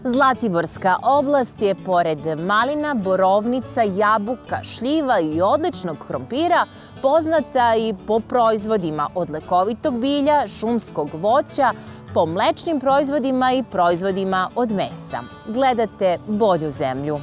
Zlatiborska oblast je pored malina, borovnica, jabuka, šljiva i odličnog krompira poznata i po proizvodima od lekovitog bilja, šumskog voća, po mlečnim proizvodima i proizvodima od mesa. Gledate Bolju zemlju.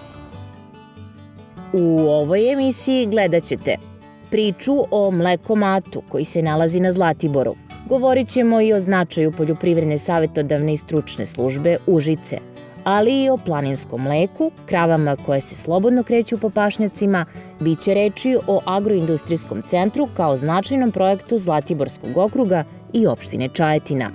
U ovoj emisiji gledat ćete priču o mlekomatu koji se nalazi na Zlatiboru. Govorit ćemo i o značaju Poljoprivredne savjetodavne i stručne službe Užice, ali i o planinskom mleku, kravama koje se slobodno kreću po pašnjacima, biće reči o agroindustrijskom centru kao značajnom projektu Zlatiborskog okruga i opštine Čajetina.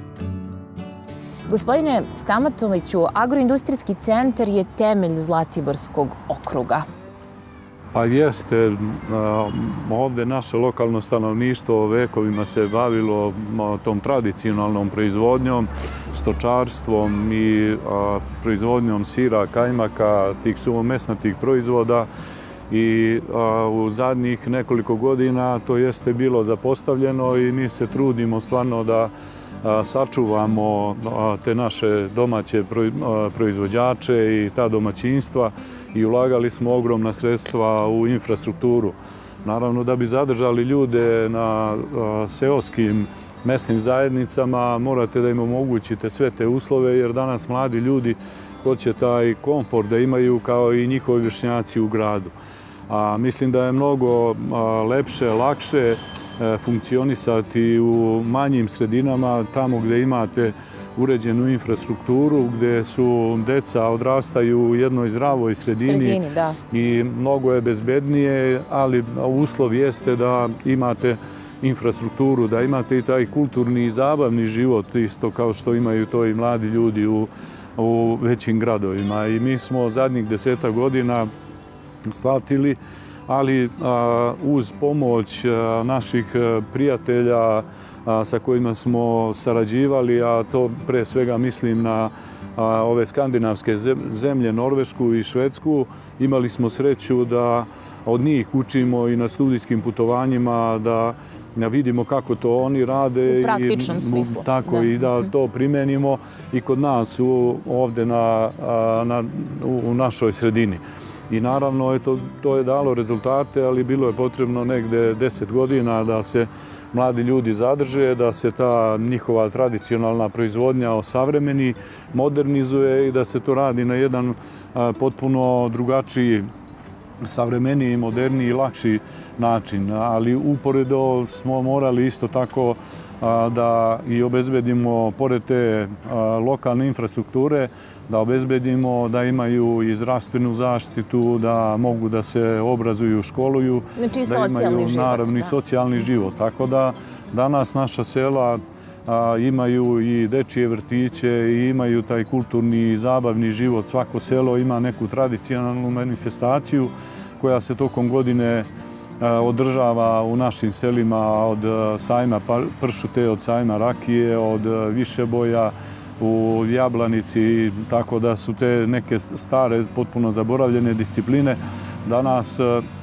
Gospodine Stamatoviću, agroindustrijski centar je temelj Zlatiborskog okruga. Pa jeste, ovdje naše lokalno stanovništvo vekovima se bavilo tom tradicionalnom proizvodnjom, stočarstvom i proizvodnjom sira, kajmaka, tih suvomesnatih proizvoda i u zadnjih nekoliko godina to jeste bilo zapostavljeno i mi se trudimo stvarno da sačuvamo te naše domaće proizvođače i ta domaćinstva i ulagali smo ogromna sredstva u infrastrukturu. Naravno, da bi zadržali ljude na seoskim mesnim zajednicama, morate da im omogućite sve te uslove, jer danas mladi ljudi hoće taj komfort da imaju kao i njihovi vršnjaci u gradu. Mislim da je mnogo lepše, lakše funkcionisati u manjim sredinama, tamo gdje imate uređenu infrastrukturu, gdje su deca odrastaju u jednoj zdravoj sredini i mnogo je bezbednije, ali uslov jeste da imate infrastrukturu, da imate i taj kulturni i zabavni život, isto kao što imaju to i mladi ljudi u većim gradovima. I mi smo zadnjih 10 godina shvatili, ali uz pomoć naših prijatelja sa kojima smo sarađivali, a to pre svega mislim na ove skandinavske zemlje, Norvešku i Švedsku, imali smo sreću da od njih učimo i na studijskim putovanjima, da vidimo kako to oni rade. U praktičnom smislu. Tako, i da to primenimo i kod nas ovdje u našoj sredini. I naravno to je dalo rezultate, ali bilo je potrebno negde 10 godina da se mladi ljudi zadrže, da se ta njihova tradicionalna proizvodnja osavremeni, modernizuje i da se to radi na jedan potpuno drugačiji, savremeniji, moderniji i lakši način. Ali uporedo smo morali isto tako da i obezbedimo, pored te lokalne infrastrukture, da obezbedimo da imaju i zdravstvenu zaštitu, da mogu da se obrazuju, školuju, da imaju naravno i socijalni život. Tako da danas naša sela imaju i dečije vrtiće i imaju taj kulturni i zabavni život. Svako selo ima neku tradicionalnu manifestaciju koja se tokom godine održava u našim selima, od sajma pršute, od sajma rakije, od Višeboja, u Jablanici, tako da su te neke stare, potpuno zaboravljene discipline danas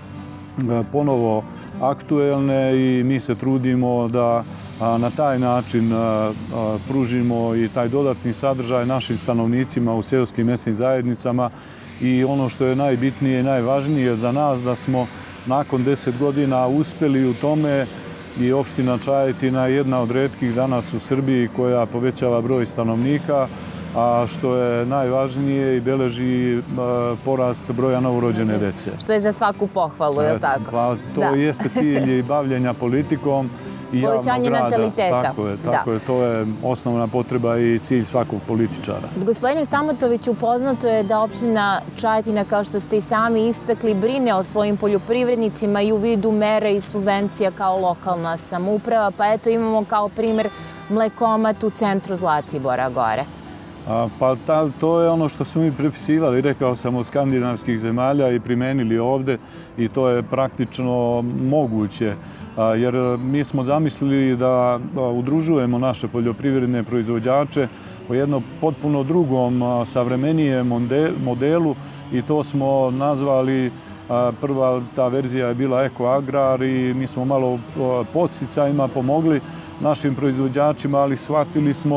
ponovo aktuelne i mi se trudimo da na taj način pružimo i taj dodatni sadržaj našim stanovnicima u seoskim mesnim zajednicama i ono što je najbitnije i najvažnije za nas, da smo nakon 10 godina uspeli u tome i opština Čajetina je jedna od retkih danas u Srbiji koja povećava broj stanovnika, a što je najvažnije i beleži porast broja novorođene dece. Što je za svaku pohvalu, je li tako? Pa to jeste cilj i bavljenja politikom i javnog rada. Povećanje nataliteta. Tako je, to je osnovna potreba i cilj svakog političara. Gospodine Stamatoviću, poznato je da opština Čajetina, kao što ste i sami istakli, brine o svojim poljoprivrednicima i u vidu mera i subvencija kao lokalna samouprava, pa eto imamo kao primjer mlekomat u centru Zlatibora gore. Pa to je ono što smo mi prepisivali, rekao sam, od skandinavskih zemalja i primenili ovdje i to je praktično moguće, jer mi smo zamislili da udružujemo naše poljoprivredne proizvođače po jednom potpuno drugom, savremenijem modelu i to smo nazvali, prva ta verzija je bila Ekoagrar i mi smo malo podsticajima pomogli našim proizvođačima, ali shvatili smo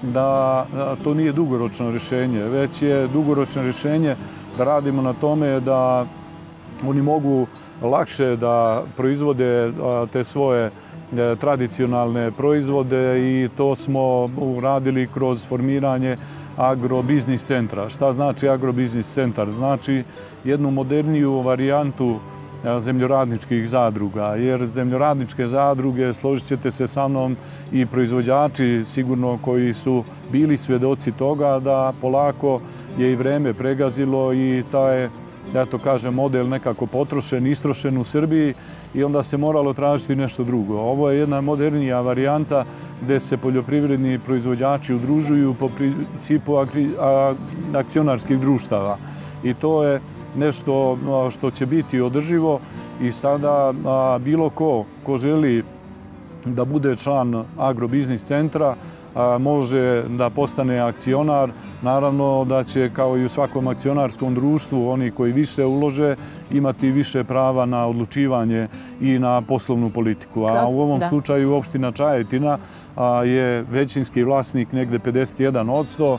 da to nije dugoročno rješenje, već je dugoročno rješenje da radimo na tome da oni mogu lakše da proizvode te svoje tradicionalne proizvode i to smo uradili kroz formiranje agrobiznis centra. Šta znači agrobiznis centar? Znači jednu moderniju varijantu zemljoradničkih zadruga, jer zemljoradničke zadruge, složit ćete se sa mnom, i proizvođači sigurno koji su bili svjedoci toga da polako je i vreme pregazilo i taj, ja to kažem, model nekako potrošen, istrošen u Srbiji i onda se moralo tražiti nešto drugo. Ovo je jedna modernija varijanta gdje se poljoprivredni proizvođači udružuju po principu akcionarskih društava. I to je nešto što će biti održivo i sada bilo ko želi da bude član agrobiznis centra može da postane akcionar. Naravno da će, kao i u svakom akcionarskom društvu, oni koji više ulože imati više prava na odlučivanje i na poslovnu politiku. A u ovom slučaju opština Čajetina je većinski vlasnik negde 51%,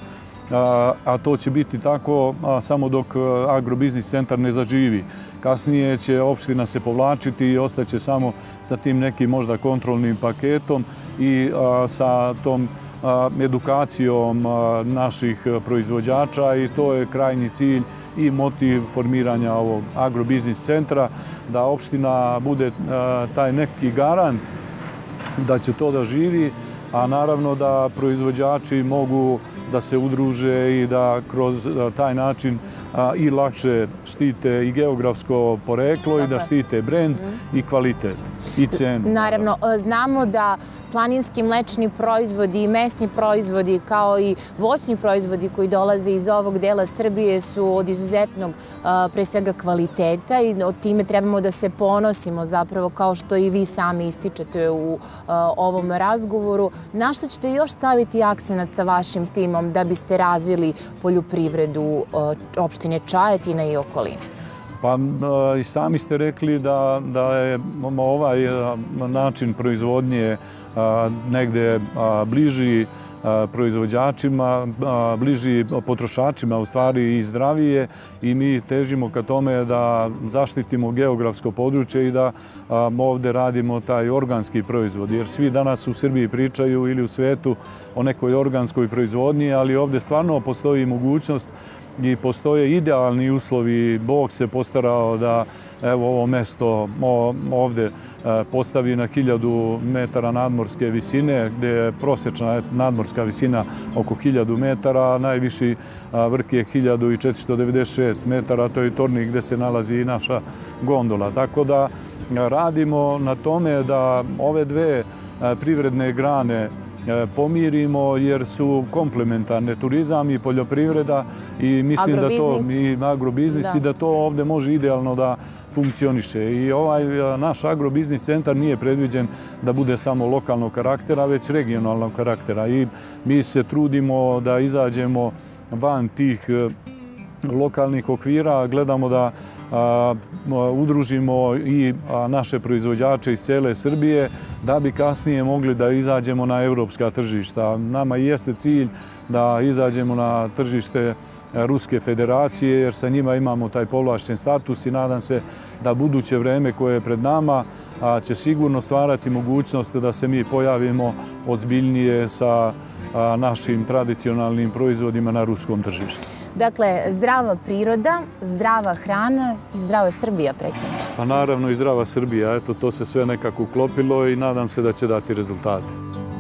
a to će biti tako samo dok agrobiznis centar ne zaživi. Kasnije će opština se povlačiti i ostaće samo sa tim nekim možda kontrolnim paketom i sa tom edukacijom naših proizvođača i to je krajnji cilj i motiv formiranja ovog agrobiznis centra, da opština bude taj neki garant da će to da živi, a naravno da proizvođači mogu da se udruže i da kroz taj način i lakše štite i geografsko poreklo i da štite brend i kvalitet i cenu. Naravno, znamo da planinski mlečni proizvodi i mesni proizvodi kao i voćni proizvodi koji dolaze iz ovog dela Srbije su od izuzetnog pre svega kvaliteta i od time trebamo da se ponosimo zapravo kao što i vi sami ističete u ovom razgovoru. Na što ćete još staviti akcenat sa vašim timom da biste razvili poljoprivredu opštine Čajetina i okoline? Pa i sami ste rekli da je ovaj način proizvodnje negde bliži proizvođačima, bliži potrošačima u stvari i zdravije i mi težimo ka tome da zaštitimo geografsko područje i da ovdje radimo taj organski proizvod. Jer svi danas u Srbiji pričaju ili u svetu o nekoj organskoj proizvodnji, ali ovdje stvarno postoji mogućnost i postoje idealni uslovi. Bog se postarao da ovo mesto ovdje postavi na 1000 metara nadmorske visine, gdje je prosječna nadmorska visina oko 1000 metara, najviši vrh je 1496 metara, to je Tornik gdje se nalazi i naša gondola. Tako da radimo na tome da ove dve privredne grane pomirimo jer su komplementarne, turizam i poljoprivreda i mislim da to i agrobiznis i da to ovdje može idealno da funkcioniše. I ovaj naš agrobiznis centar nije predviđen da bude samo lokalnog karaktera, već regionalnog karaktera i mi se trudimo da izađemo van tih lokalnih okvira, gledamo da udružimo i naše proizvođače iz cele Srbije da bi kasnije mogli da izađemo na evropska tržišta. Nama i jeste cilj da izađemo na tržište Ruske federacije jer sa njima imamo taj povlašćen status i nadam se da buduće vreme koje je pred nama će sigurno stvarati mogućnost da se mi pojavimo ozbiljnije sa našim tradicionalnim proizvodima na ruskom tržištu. Dakle, zdrava priroda, zdrava hrana i zdrava Srbija, predsjedniče. Pa naravno i zdrava Srbija. Eto, to se sve nekako uklopilo i nadam se da će dati rezultate.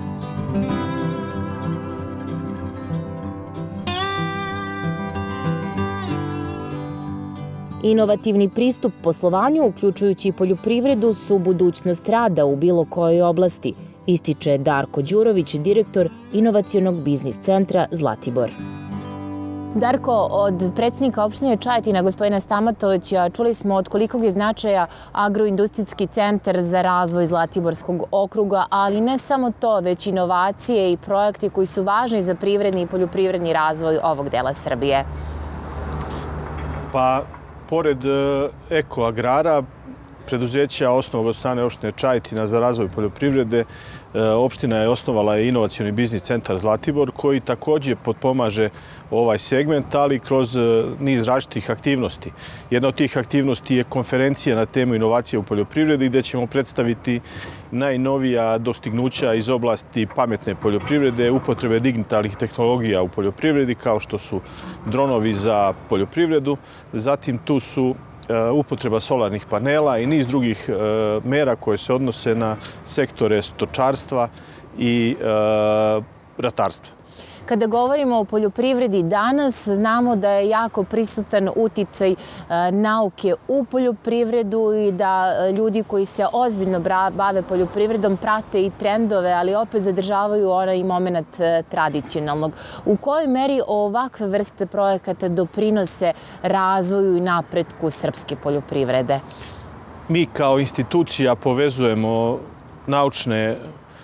Inovativni pristup poslovanju, uključujući poljoprivredu, su budućnost rada u bilo kojoj oblasti, ističe Darko Đurović, direktor Inovacionog biznis centra Zlatibor. Darko, od predsjednika opštine Čajetina, gospodina Stamatovića, čuli smo od kolikog je značaja agroindustrijski centar za razvoj Zlatiborskog okruga, ali ne samo to, već inovacije i projekti koji su važni za privredni i poljoprivredni razvoj ovog dela Srbije. Pa, pored ekoagrara, preduzeća osnovnog od strane opštine Čajetina za razvoj poljoprivrede. Opština je osnovala inovacioni biznis centar Zlatibor koji također potpomaže ovaj segment, ali kroz niz različitih aktivnosti. Jedna od tih aktivnosti je konferencija na temu inovacije u poljoprivredi gdje ćemo predstaviti najnovija dostignuća iz oblasti pametne poljoprivrede, upotrebe digitalnih tehnologija u poljoprivredi kao što su dronovi za poljoprivredu. Zatim tu su upotreba solarnih panela i niz drugih mera koje se odnose na sektore stočarstva i ratarstva. Kada govorimo o poljoprivredi danas, znamo da je jako prisutan uticaj nauke u poljoprivredu i da ljudi koji se ozbiljno bave poljoprivredom prate i trendove, ali opet zadržavaju onaj moment tradicionalnog. U kojoj meri ovakve vrste projekata doprinose razvoju i napretku srpske poljoprivrede? Mi kao institucija povezujemo naučne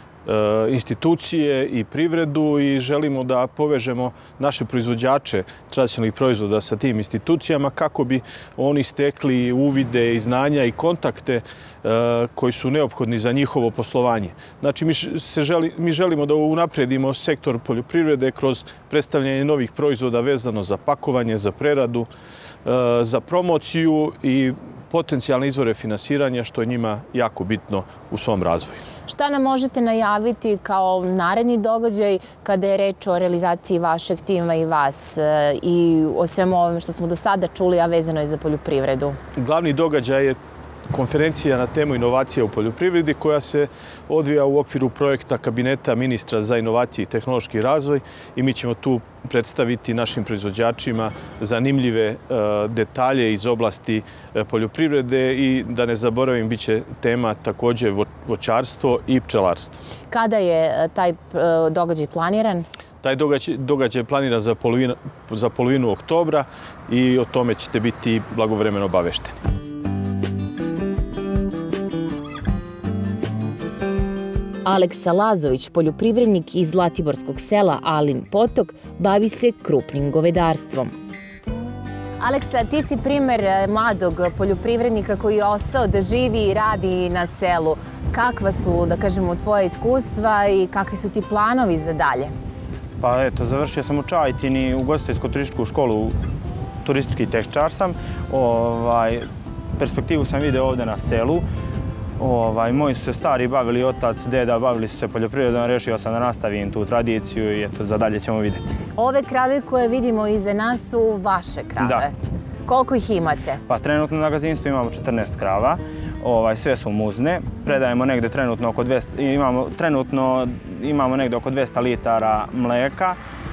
institucije i privredu i želimo da povežemo naše proizvođače tradicionalnih proizvoda sa tim institucijama kako bi oni stekli uvide i znanja i kontakte koji su neophodni za njihovo poslovanje. Znači, mi želimo da unapredimo sektor poljoprivrede kroz predstavljanje novih proizvoda vezano za pakovanje, za preradu, za promociju i potencijalne izvore finansiranja, što je njima jako bitno u svom razvoju. Šta nam možete najaviti kao naredni događaj kada je reč o realizaciji vašeg tima i vas i o svemu ovome što smo do sada čuli, a vezano je za poljoprivredu? Glavni događaj je konferencija na temu inovacija u poljoprivredi koja se odvija u okviru projekta Kabineta ministra za inovacije i tehnološki razvoj i mi ćemo tu predstaviti našim proizvođačima zanimljive detalje iz oblasti poljoprivrede i da ne zaboravim, bit će tema također voćarstvo i pčelarstvo. Kada je taj događaj planiran? Taj događaj je planiran za polovinu oktobra i o tome ćete biti blagovremeno obavešteni. Aleksa Lazović, poljoprivrednik iz zlatiborskog sela Alin Potok, bavi se krupnim govedarstvom. Aleksa, ti si primer mladog poljoprivrednika koji je ostao da živi i radi na selu. Kakva su, da kažemo, tvoje iskustva i kakvi su ti planovi za dalje? Pa eto, završio sam u Čajetini ugostiteljsko-turističku školu, turistički tehničar sam. Perspektivu sam vidio ovdje na selu. Moji su se stari bavili, otac, deda, bavili su se poljoprivredom, rešio sam da nastavim tu tradiciju i eto, za dalje ćemo vidjeti. Ove krave koje vidimo iza nas su vaše krave? Da. Koliko ih imate? Pa trenutno na gazdinstvu imamo 14 krava, sve su muzne, predajemo negde trenutno oko 200, imamo negde oko 200 litara mleka.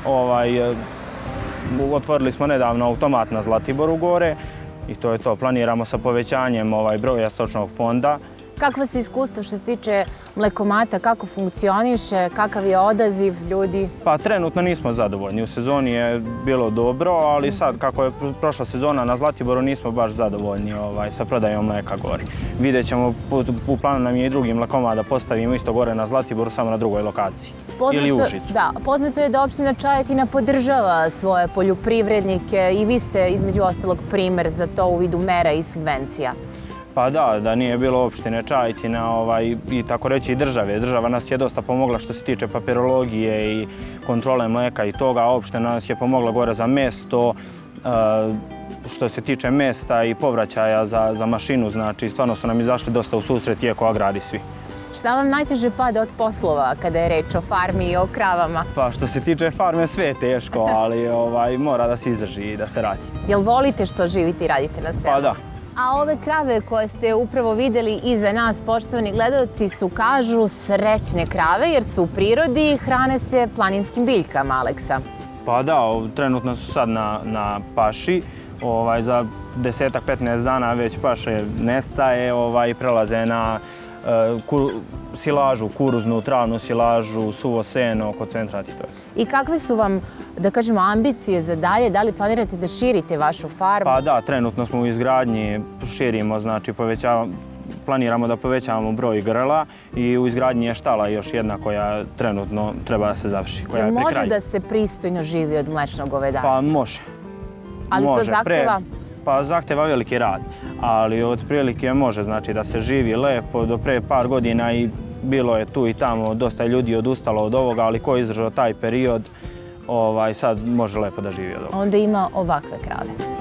Otvorili smo nedavno automat na Zlatiboru gore i to je to, planiramo sa povećanjem broja stočnog fonda. Kakva su iskustva što se tiče mlekomata, kako funkcioniše, kakav je odaziv ljudi? Pa trenutno nismo zadovoljni. U sezoni je bilo dobro, ali sad kako je prošla sezona na Zlatiboru nismo baš zadovoljni sa prodajom mleka gore. Vidjet ćemo, u planu nam je i drugi mlekomat da postavimo isto gore na Zlatiboru, samo na drugoj lokaciji. Ili Užicu. Da, poznato je da opština Čajetina podržava svoje poljoprivrednike i vi ste između ostalog primer za to u vidu mera i subvencija. Pa da nije bilo opštine Čajetina i tako reći i države. Država nas je dosta pomogla što se tiče papirologije i kontrole mleka i toga. Opština nas je pomogla gore za mesto, što se tiče mesta i povraćaja za mašinu. Znači, stvarno su nam izašli dosta u susret iako agrari svi. Šta vam najteže pada od poslova kada je reč o farmi i o kravama? Pa što se tiče farme sve je teško, ali mora da se izdrži i da se radi. Jel volite što živite i radite na selu? Pa da. A ove krave koje ste upravo vidjeli iza nas, poštovani gledalci, su, kažu, srećne krave jer su u prirodi i hrane se planinskim biljkama, Aleksa. Pa da, trenutno su sad na paši. Za 10-15 dana već paše nestaje, prelaze na silažu, kuruznu, travnu silažu, suvo seno, koncentrat i to. I kakve su vam, da kažemo, ambicije za dalje? Da li planirate da širite vašu farmu? Pa da, trenutno smo u izgradnji, širimo, znači planiramo da povećavamo broj grla i u izgradnji je štala još jedna koja trenutno treba da se završi. Može da se pristojno živi od mlečnog govedarstva? Pa može. Ali to zahteva? Pa zahteva veliki rad. ali otprilike može znači da se živi lepo. Do pre par godina i bilo je tu i tamo dosta ljudi odustalo od ovoga, ali ko je izdržao taj period, sad može lepo da živi od ovoga. Onda ima ovakve krave.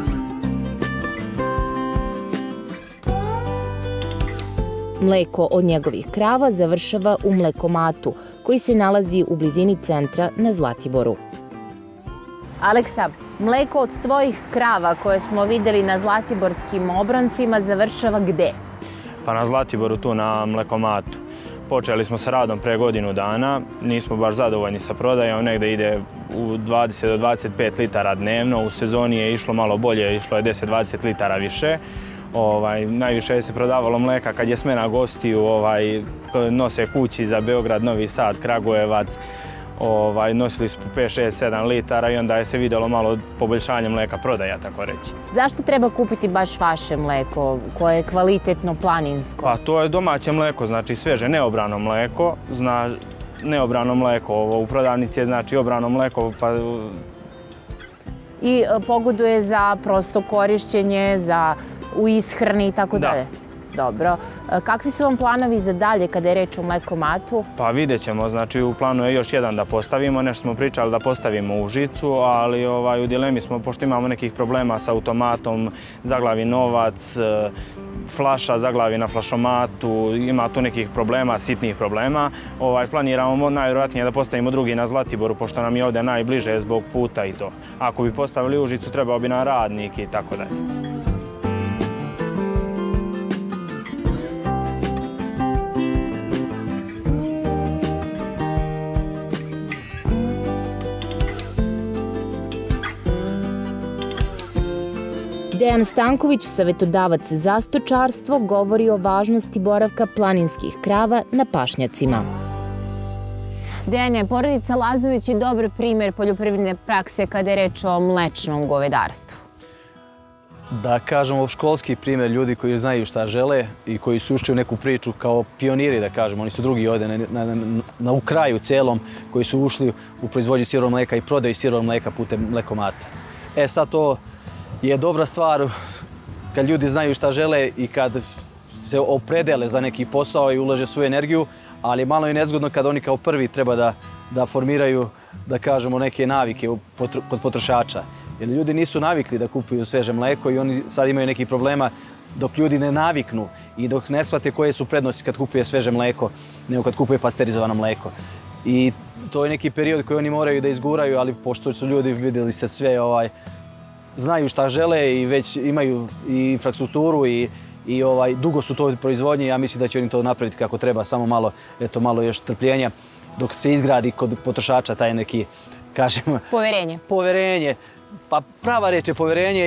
Mleko od njegovih krava završava u mlekomatu, koji se nalazi u blizini centra na Zlatiboru. Aleksa, mleko od tvojih krava koje smo vidjeli na zlatiborskim obroncima završava gde? Pa na Zlatiboru, tu na mlekomatu. Počeli smo sa radom pre godinu dana, nismo baš zadovoljni sa prodajom, negde ide u 20 do 25 litara dnevno, u sezoni je išlo malo bolje, išlo je 10-20 litara više. Najviše se prodavalo mleka kad je smena gostiju, nose kući za Beograd, Novi Sad, Kragujevac. Nosili su 5, 6, 7 litara i onda je se vidjelo malo poboljšanje mleka prodaja, tako reći. Zašto treba kupiti baš vaše mleko koje je kvalitetno planinsko? Pa to je domaće mleko, znači sveže, neobrano mleko. Neobrano mleko, u prodavnici je znači obrano mleko. I pogoduje za prosto korišćenje, u ishrani i tako dalje? Dobro. Kakvi su vam planovi za dalje kada je reč o mlekomatu? Pa vidjet ćemo, znači u planu je još jedan da postavimo, nešto smo pričali da postavimo u Užicu, ali u dilemi smo, pošto imamo nekih problema sa automatom, zaglavi novac, flaša zaglavi na flašomatu, ima tu nekih problema, sitnih problema. Planiramo najvjerojatnije da postavimo drugi na Zlatiboru, pošto nam je ovdje najbliže zbog puta i to. Ako bi postavili u Užicu, trebao bi nam radnik i tako dalje. Dejan Stanković, savjetodavac za stočarstvo, govori o važnosti boravka planinskih krava na pašnjacima. Dejane, porodica Lazović je dobar primjer poljoprivredne prakse kada je reč o mlečnom govedarstvu. Da kažemo školski primjer ljudi koji znaju šta žele i koji su ušli u neku priču kao pioniri, da kažemo. Oni su drugi ovdje u kraju celom koji su ušli u proizvodnju sirovog mleka i prodaju sirovog mleka putem mlekomata. Sad to je dobra stvar kad ljudi znaju šta žele i kad se opredele za neki posao i ulože svoju energiju, ali malo je nezgodno kad oni kao prvi treba da formiraju, da kažemo, neke navike kod potrošača. Jer ljudi nisu navikli da kupuju sveže mleko i oni sad imaju nekih problema dok ljudi ne naviknu i dok ne shvate koje su prednosti kad kupuje sveže mleko nego kad kupuje pasterizovano mleko. I to je neki period koji oni moraju da izguraju, ali pošto su ljudi, vidjeli ste sve, znaju šta žele i već imaju i infrastrukturu i dugo su to proizvodnje, ja mislim da će oni to napraviti kako treba, samo malo još trpljenja dok se izgradi kod potrošača taj neki, kažemo... Poverenje. Pa prava reč je poverenje,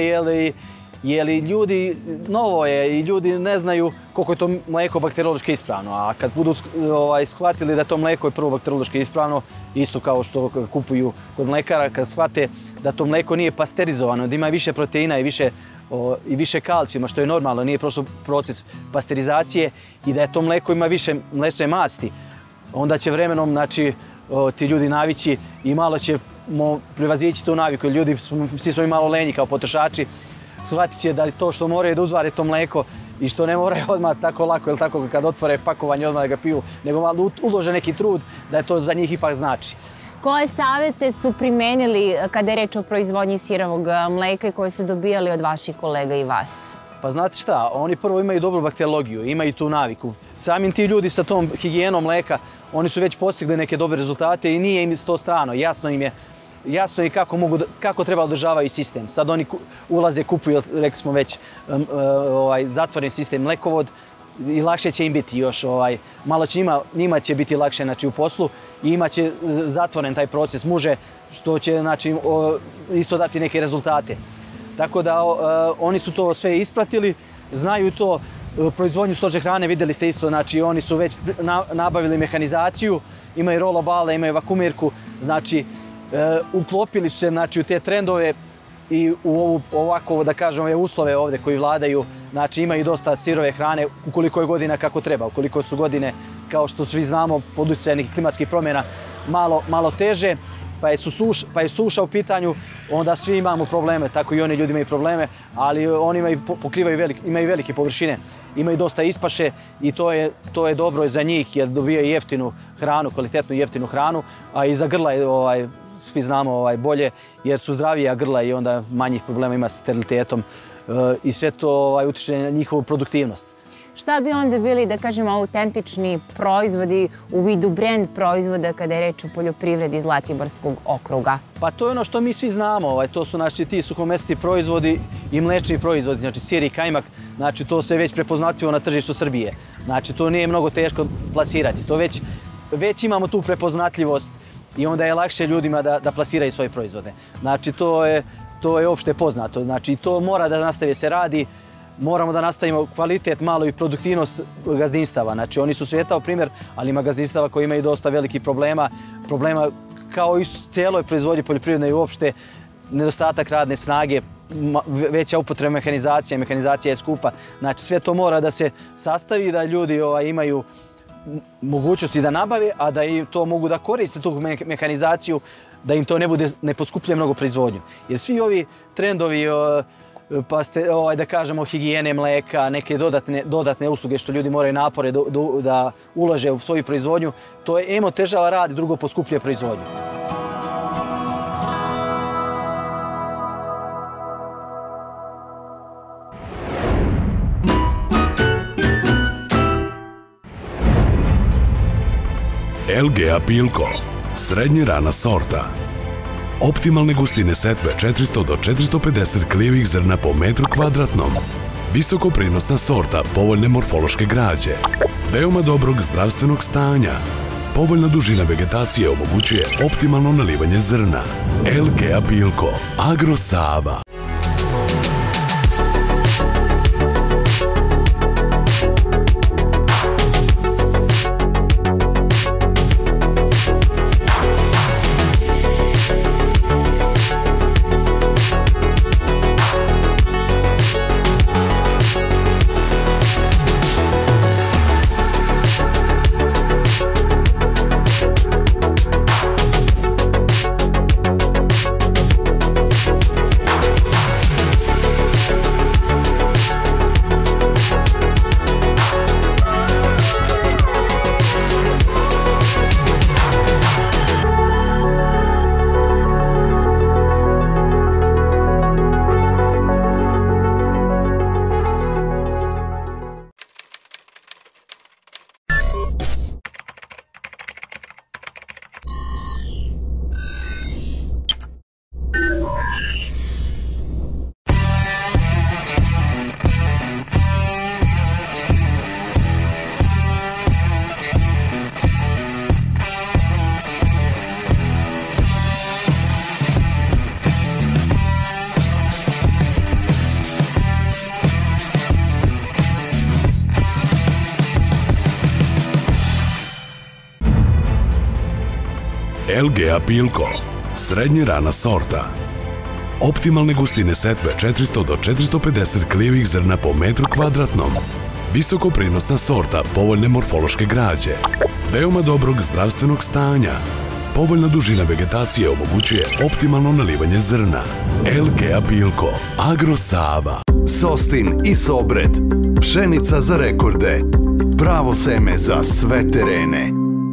jer ljudi, novo je i ljudi ne znaju koliko je to mleko bakteriološki ispravno, a kad budu shvatili da to mleko je prvo bakteriološki ispravno, isto kao što kupuju kod mlekara, kad shvate da to mleko nije pasterizovano, da ima više proteina i više kalcijuma, što je normalno, nije prošlo proces pasterizacije i da to mleko ima više mlečne masti, onda će vremenom, znači, ti ljudi navići i malo ćemo prevazići tu naviku. Ljudi, svi smo i malo lenji kao potrošači, shvatit će da to što moraju da uzvare to mleko i što ne moraju odmah tako lako, ili tako kad otvore pakovanje odmah da ga piju, nego malo ulože neki trud da je to za njih ipak znači. Koje savjete su primenili kada je reč o proizvodnji sirovog mleka i koje su dobijali od vaših kolega i vas? Pa znate šta, oni prvo imaju dobru bakteriologiju, imaju tu naviku. Samim ti ljudi sa tom higijenom mleka, oni su već postigli neke dobre rezultate i nije im to strano. Jasno je kako treba održavaju sistem. Sad oni ulaze, kupuju, rekli smo već, zatvoren sistem mlekovod i lakše će im biti još. Malo će njima će biti lakše u poslu i imaće zatvoren taj proces muže, što će isto dati neke rezultate. Tako da oni su to sve ispratili, znaju to, proizvodnju stočne hrane vidjeli ste isto, znači oni su već nabavili mehanizaciju, imaju rolobale, imaju vakumirku, znači uklopili su se u te trendove i u ovako, da kažem, ove uslove ovdje koji vladaju, znači imaju dosta sirove hrane ukoliko je godina kako treba, ukoliko su godine, kao što svi znamo, pod utjecajem nekih klimatskih promjena malo teže pa je suša u pitanju, onda svi imamo probleme, tako i oni ljudi imaju probleme, ali oni imaju velike površine, imaju dosta ispaše i to je dobro za njih jer dobijaju jeftinu hranu, kvalitetnu jeftinu hranu, a i za grla je svi znamo bolje jer su zdravija grla i onda manjih problema ima sa sterilitetom i sve to utiče na njihovu produktivnost. Šta bi onda bili, da kažemo, autentični proizvodi u vidu brand proizvoda kada je reč o poljoprivredi Zlatiborskog okruga? Pa to je ono što mi svi znamo, to su znači ti suhomesnati proizvodi i mlečni proizvodi, znači sir i kajmak, znači to se već prepoznatljivo na tržištu Srbije. Znači to nije mnogo teško plasirati, to već imamo tu prepoznatljivost i onda je lakše ljudima da plasiraju svoje proizvode. Znači to je opšte poznato, znači to mora da nastavi se radi, moramo da nastavimo kvalitet, malo i produktivnost gazdinstava. Znači oni su svijetao primjer, ali ima gazdinstava koji imaju dosta velikih problema kao i u cijeloj proizvodnji poljoprivredne i uopšte nedostatak radne snage, veća upotreba mehanizacije, mehanizacija je skupa. Znači sve to mora da se sastavi, da ljudi imaju mogućnosti da nabave, a da i to mogu da koriste tu mehanizaciju, da im to ne poskuplje mnogo proizvodnju. Jer svi ovi trendovi, da kažemo, higijene mleka, neke dodatne usluge što ljudi moraju napore da ulaže u svoju proizvodnju, to je otežava rad i drugo poskupljuje proizvodnju. LG Apilko, srednje rana sorta. Optimalne gustine setve 400 do 450 klijevih zrna po metru kvadratnom. Visoko prinosna sorta povoljne morfološke građe. Veoma dobrog zdravstvenog stanja. Povoljna dužina vegetacije omogućuje optimalno nalivanje zrna. LG Apilko, Agro Sava. LG Apilko, srednje rana sorta. Optimalne gustine setve 400 do 450 klijevih zrna po metru kvadratnom. Visoko prinosna sorta povoljne morfološke građe. Veoma dobrog zdravstvenog stanja. Povoljna dužina vegetacije omogućuje optimalno nalivanje zrna. LG Apilko, Agro Sava. Sostin i Sobred. Pšenica za rekorde. Pravo seme za sve terene.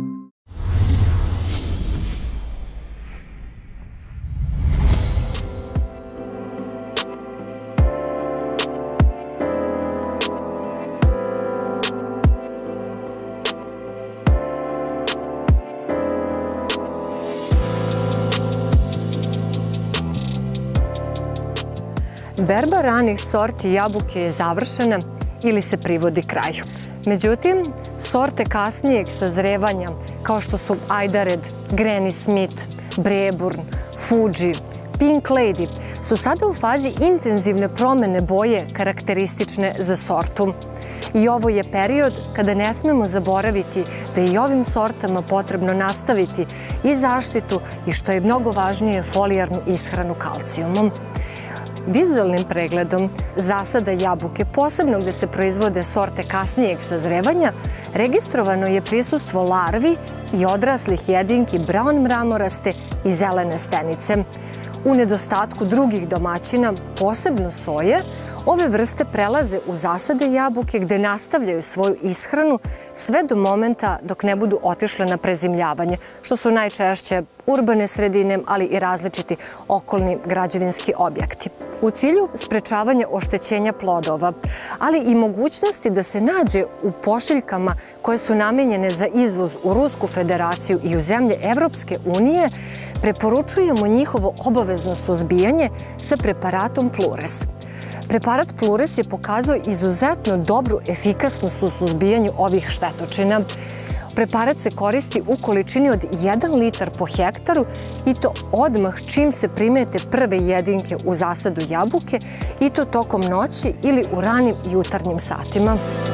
Berba ranih sorti jabuke je završena ili se privodi kraju. Međutim, sorte kasnijeg sazrevanja, kao što su Ajdared, Granny Smith, Breburn, Fuji, Pink Lady, su sada u fazi intenzivne promene boje karakteristične za sortu. I ovo je period kada ne smemo zaboraviti da je i ovim sortama potrebno nastaviti i zaštitu i, što je mnogo važnije, folijarnu ishranu kalcijumom. vizualnim pregledom zasada jabuke, posebno gde se proizvode sorte kasnijeg sazrevanja, registrovano je prisustvo larvi i odraslih jedinki braun mramoraste i zelene stenice. U nedostatku drugih domaćina, posebno soje, ove vrste prelaze u zasade jabuke gde nastavljaju svoju ishranu sve do momenta dok ne budu otišle na prezimljavanje, što su najčešće urbane sredine, ali i različiti okolni građevinski objekti. U cilju sprečavanja oštećenja plodova, ali i mogućnosti da se nađe u pošiljkama koje su namenjene za izvoz u Rusku federaciju i u zemlje Evropske unije, preporučujemo njihovo obavezno suzbijanje sa preparatom Plures. Preparat Plures je pokazao izuzetno dobru efikasnost u suzbijanju ovih štetočina. Preparat se koristi u količini od 1 litar po hektaru i to odmah čim se primete prve jedinke u zasadu jabuke i to tokom noći ili u ranim jutarnjim satima.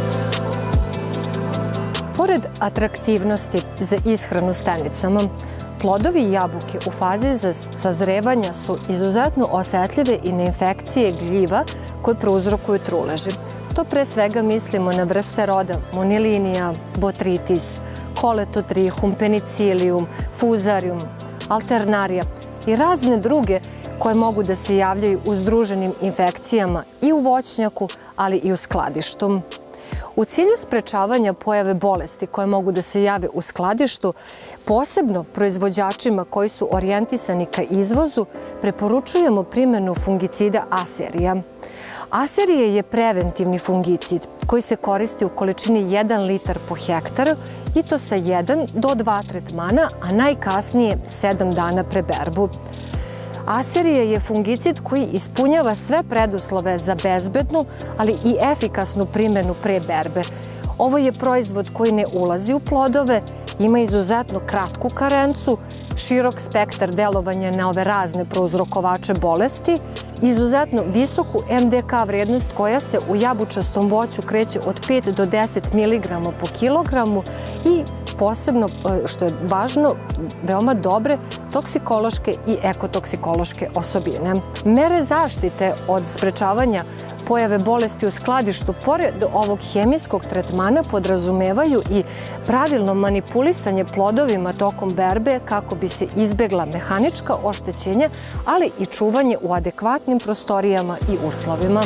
Pored atraktivnosti za ishranu stenicama, plodovi jabuke u fazi sazrevanja su izuzetno osetljive i na infekcije gljiva koje prouzrokuju truleži. To pre svega mislimo na vrste roda Monilinija, Botrytis, Coletotrichum, Penicillium, Fusarium, Alternarija i razne druge koje mogu da se javljaju u združenim infekcijama i u voćnjaku, ali i u skladištu. U cilju sprečavanja pojave bolesti koje mogu da se jave u skladištu, posebno proizvođačima koji su orijentisani ka izvozu, preporučujemo primjenu fungicida Aserija. Aserija je preventivni fungicid koji se koristi u količini 1 litar po hektaru i to sa 1 do 2 tretmana, a najkasnije 7 dana pre berbu. Aserija je fungicid koji ispunjava sve preduslove za bezbednu, ali i efikasnu primjenu pre berbe. Ovo je proizvod koji ne ulazi u plodove, ima izuzetno kratku karencu, širok spektar delovanja na ove razne prouzrokovače bolesti, izuzetno visoku MDK vrednost koja se u jabučastom voću kreće od 5 do 10 mg po kilogramu i posebno, što je važno, veoma dobre toksikološke i ekotoksikološke osobine. Mere zaštite od sprečavanja pojave bolesti u skladištu, pored ovog hemijskog tretmana, podrazumevaju i pravilno manipulisanje plodovima tokom berbe kako bi se izbegla mehanička oštećenja, ali i čuvanje u adekvatnim prostorijama i uslovima.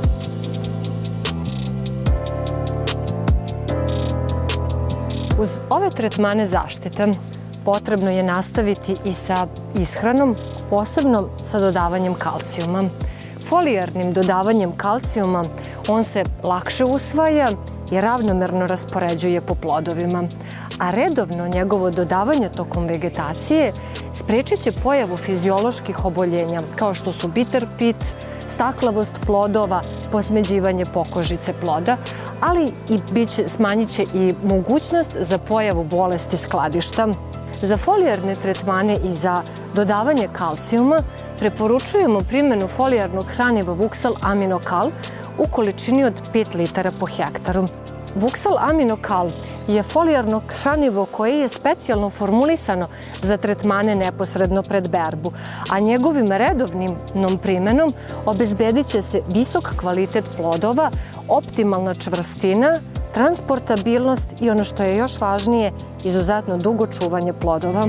Uz ove tretmane zaštite potrebno je nastaviti i sa ishranom, posebno sa dodavanjem kalcijuma. Folijarnim dodavanjem kalcijuma on se lakše usvaja i ravnomerno raspoređuje po plodovima, a redovno njegovo dodavanje tokom vegetacije sprečit će pojavu fizioloških oboljenja kao što su bitter pit, staklavost plodova, posmeđivanje pokožice ploda, ali i smanjit će i mogućnost za pojavu bolesti skladišta. Za folijarne tretmane i za dodavanje kalcijuma preporučujemo primjenu folijarnog hraniva Vuxal Aminokal u količini od 5 litara po hektaru. Vuxal Aminokal je folijarno hranivo koje je specijalno formulisano za tretmane neposredno pred berbu, a njegovim redovnim primjenom obezbedit će se visok kvalitet plodova, optimalna čvrstina, transportabilnost i ono što je još važnije, izuzetno dugo čuvanje plodova.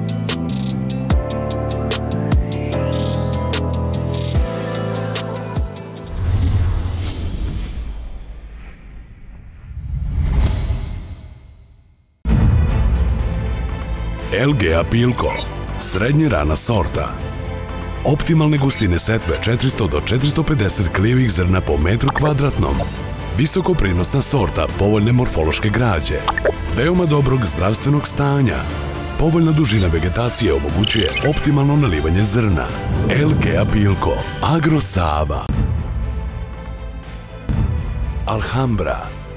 LG Apilko, srednje rana sorta. Optimalne gustine setve 400 do 450 klijevih zrna po metru kvadratnom. Visoko prinosna sorta povoljne morfološke građe. Veoma dobrog zdravstvenog stanja. Povoljna dužina vegetacije omogućuje optimalno nalivanje zrna. LG Apilko, Agro Sava. Alhambra.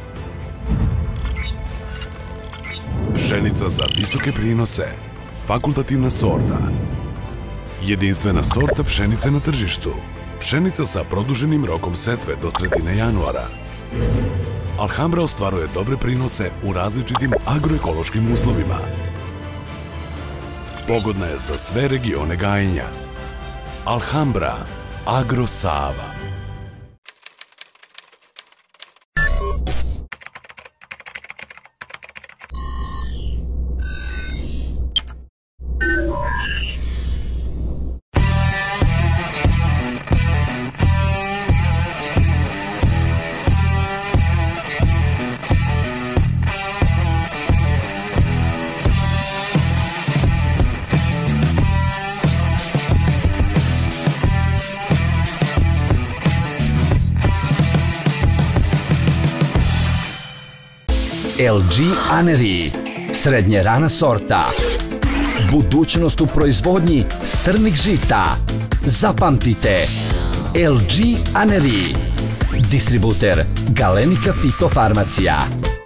Pšenica za visoke prinose. Fakultativna sorta. Jedinstvena sorta pšenice na tržištu. Pšenica sa produženim rokom setve do sredine januara. Alhambra ostvaruje dobre prinose u različitim agroekološkim uslovima. Pogodna je za sve regione gajenja. Alhambra, Agro Sava. LG Anery, srednje rana sorta. Budućnost u proizvodnji strnih žita. Zapamtite, LG Anery. Distributer Galenika Fitofarmacija.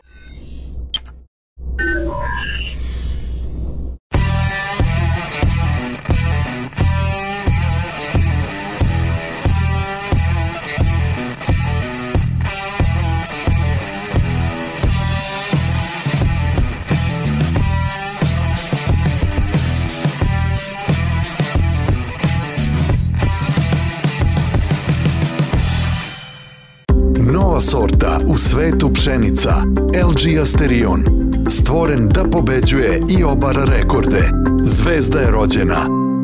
Nova sorta u svetu pšenica, LG Asterion, stvoren da pobeđuje i obara rekorde. Zvezda je rođena.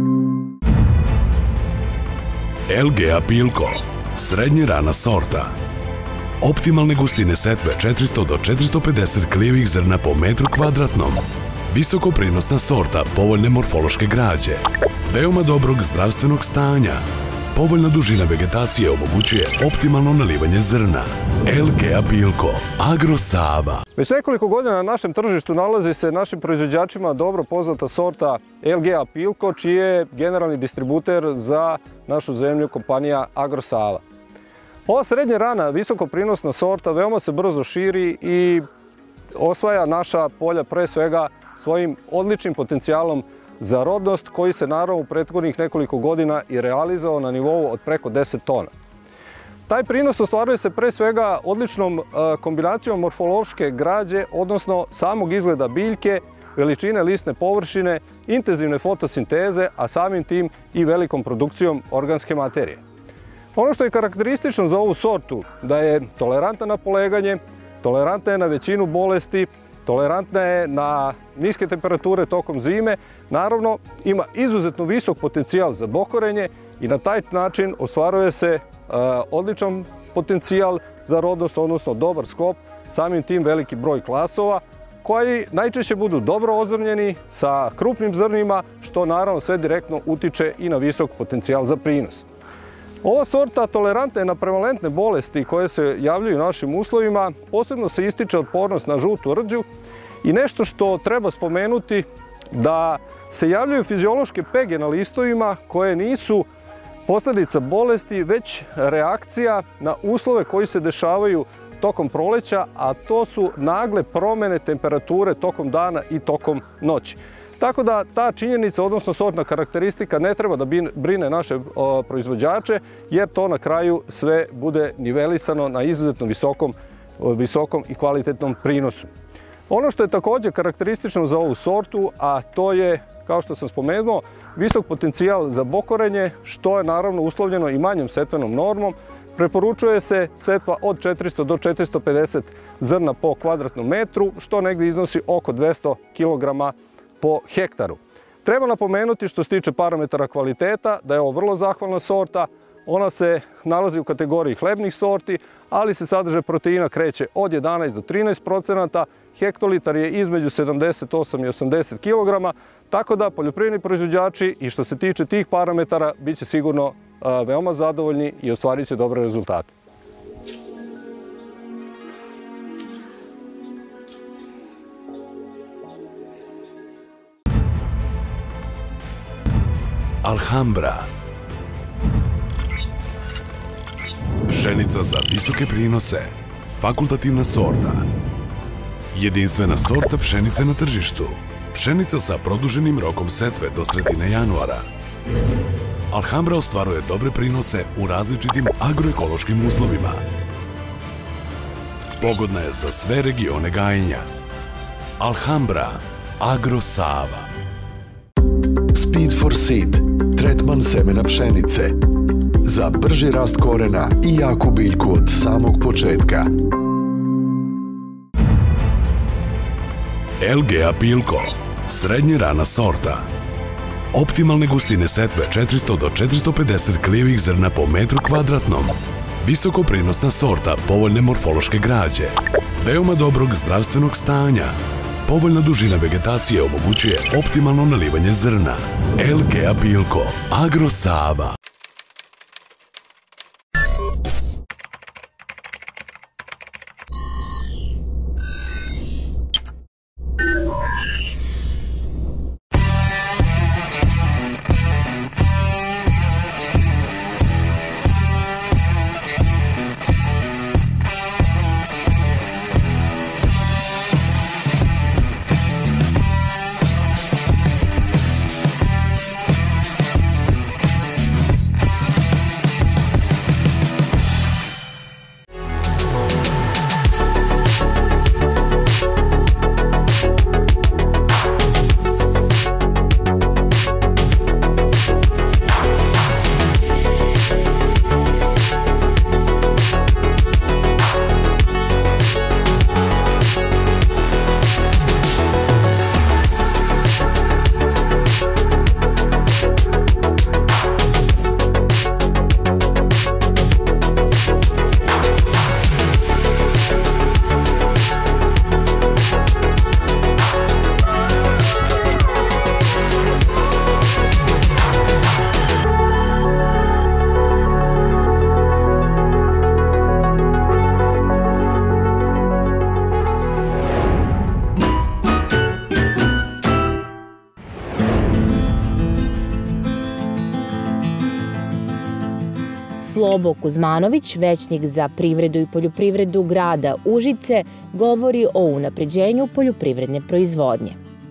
LG Apilko, srednje rana sorta. Optimalne gustine setve 400 do 450 klijevih zrna po metru kvadratnom. Visoko prinosna sorta povoljne morfološke građe. Veoma dobrog zdravstvenog stanja. Povoljna dužina vegetacije omogućuje optimalno nalivanje zrna. LG Apilko, Agro Sava. Već nekoliko godina na našem tržištu nalazi se našim proizvođačima dobro poznata sorta LG Apilko, čiji je generalni distributer za našu zemlju kompanija Agro Sava. Ova srednje rana, visoko prinosna sorta veoma se brzo širi i osvaja naša polja pre svega svojim odličnim potencijalom za rodnost koji se naravno u prethodnih nekoliko godina i realizao na nivou od preko 10 tona. Taj prinos ostvaruje se pre svega odličnom kombinacijom morfološke građe, odnosno samog izgleda biljke, veličine listne površine, intenzivne fotosinteze, a samim tim i velikom produkcijom organske materije. Ono što je karakteristično za ovu sortu da je tolerantna na poleganje, tolerantna je na većinu bolesti, tolerantna je na niske temperature tokom zime, naravno ima izuzetno visok potencijal za bokorenje i na taj način ostvaruje se odličan potencijal za rodnost, odnosno dobar sklop, samim tim veliki broj klasova koji najčešće budu dobro ozrnjeni sa krupnim zrnima, što naravno sve direktno utiče i na visok potencijal za prinos. Ova sorta tolerantna je na prevalentne bolesti koje se javljaju u našim uslovima, posebno se ističe otpornost na žutu rđu i nešto što treba spomenuti da se javljaju fiziološke pege na listovima koje nisu posljedica bolesti, već reakcija na uslove koji se dešavaju tokom proleća, a to su nagle promjene temperature tokom dana i tokom noći. Tako da ta činjenica, odnosno sortna karakteristika, ne treba da brine naše proizvođače, jer to na kraju sve bude nivelisano na izuzetno visokom i kvalitetnom prinosu. Ono što je također karakteristično za ovu sortu, a to je, kao što sam spomenuo, visok potencijal za bokorenje, što je naravno uslovljeno i manjom setvenom normom. Preporučuje se setva od 400 do 450 zrna po kvadratnom metru, što negdje iznosi oko 200 kg po hektaru. Treba napomenuti što se tiče parametara kvaliteta da je ovo vrlo zahvalna sorta. Ona se nalazi u kategoriji hlebnih sorti, ali se sadržaj proteina kreće od 11 do 13%, hektolitar je između 78 i 80 kg, tako da poljoprivredni proizvođači i što se tiče tih parametara bit će sigurno veoma zadovoljni i ostvarit će dobre rezultate. Alhambra. Pšenica za visoke prinose. Fakultativna sorta. Jedinstvena sorta pšenice na tržištu. Pšenica sa produženim rokom setve do sredine januara. Alhambra ostvaruje dobre prinose u različitim agroekološkim uslovima. Pogodna je za sve regione gajenja. Alhambra, Agro Sava. Speed for Seed, tretman semena pšenice. za brži rast korena i jaku biljku od samog početka. LG Apilko, srednje rana sorta. Optimalne gustine setve 400 do 450 klijevih zrna po metru kvadratnom. Visoko prinosna sorta povoljne morfološke građe. Veoma dobrog zdravstvenog stanja. Povoljna dužina vegetacije omogućuje optimalno nalivanje zrna. LG Apilko, Agro Sava. Slobo Kuzmanović, većnik za privredu i poljoprivredu grada Užice, govori o unapređenju poljoprivredne proizvodnje.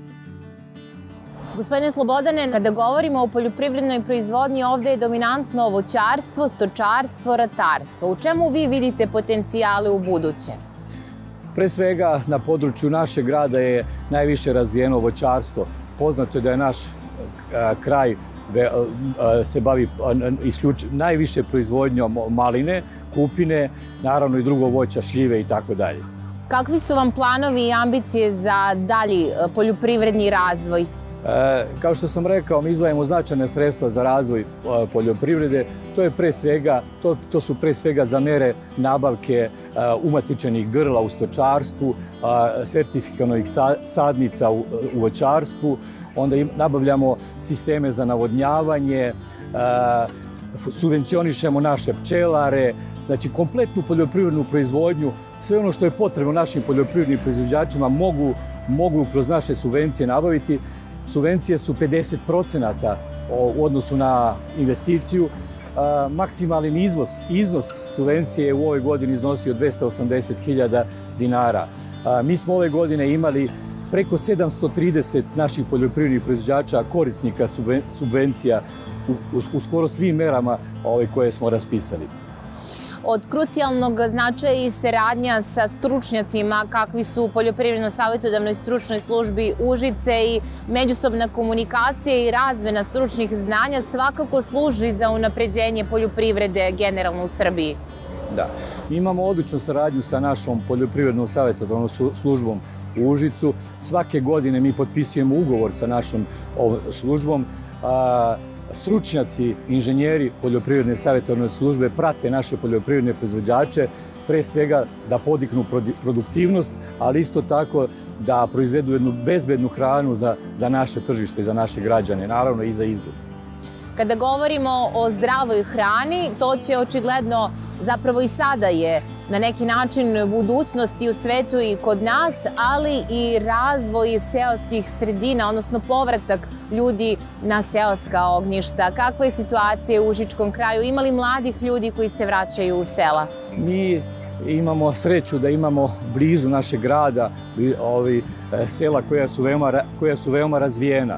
Gospodine Slobodane, kada govorimo o poljoprivrednoj proizvodnji, ovde je dominantno voćarstvo, stočarstvo, ratarstvo. U čemu vi vidite potencijale u buduće? Pre svega, na području našeg grada je najviše razvijeno voćarstvo. Poznato je da je naš kraj se bavi najviše proizvodnjom maline, kupine, naravno i drugo voća, šljive i tako dalje. Kakvi su vam planovi i ambicije za dalji poljoprivredni razvoj? Kao što sam rekao, mi izdvajamo značajne sredstva za razvoj poljoprivrede. To su pre svega za mere nabavke umatičenih grla u stočarstvu, sertifikovanih sadnica u voćarstvu. Onda nabavljamo sisteme za navodnjavanje, subvencionišemo naše pčelare, znači kompletnu poljoprivrednu proizvodnju, sve ono što je potrebno našim poljoprivrednim proizvođačima mogu kroz naše subvencije nabaviti. Subvencije su 50% u odnosu na investiciju. Maksimalni iznos subvencije je u ovoj godini iznosio 280.000 dinara. Mi smo ove godine imali preko 730 naših poljoprivrednih proizvođača korisnika subvencija u skoro svim merama koje smo raspisali. Od krucijalnog značaja i saradnja sa stručnjacima kakvi su u Poljoprivredno-savjetodavnoj stručnoj službi Užice i međusobna komunikacija i razmena stručnih znanja svakako služi za unapređenje poljoprivrede generalno u Srbiji. Da, imamo odličnu saradnju sa našom Poljoprivrednom savjetodavnom službom u Užicu. Svake godine mi potpisujemo ugovor sa našom službom. Stručnjaci, inženjeri Poljoprivredne savjetodavne službe prate naše poljoprivredne proizvođače, pre svega da podignu produktivnost, ali isto tako da proizvedu jednu bezbednu hranu za naše tržište i za naše građane, naravno i za izvoz. Kada govorimo o zdravoj hrani, to će očigledno, zapravo i sada je na neki način budućnost i u svetu i kod nas, ali i razvoj seoskih sredina, odnosno povratak ljudi na seoska ognjišta. Kakva je situacija u Užičkom kraju? Ima li mladih ljudi koji se vraćaju u sela? Mi imamo sreću da imamo blizu našeg grada sela koja su veoma razvijena.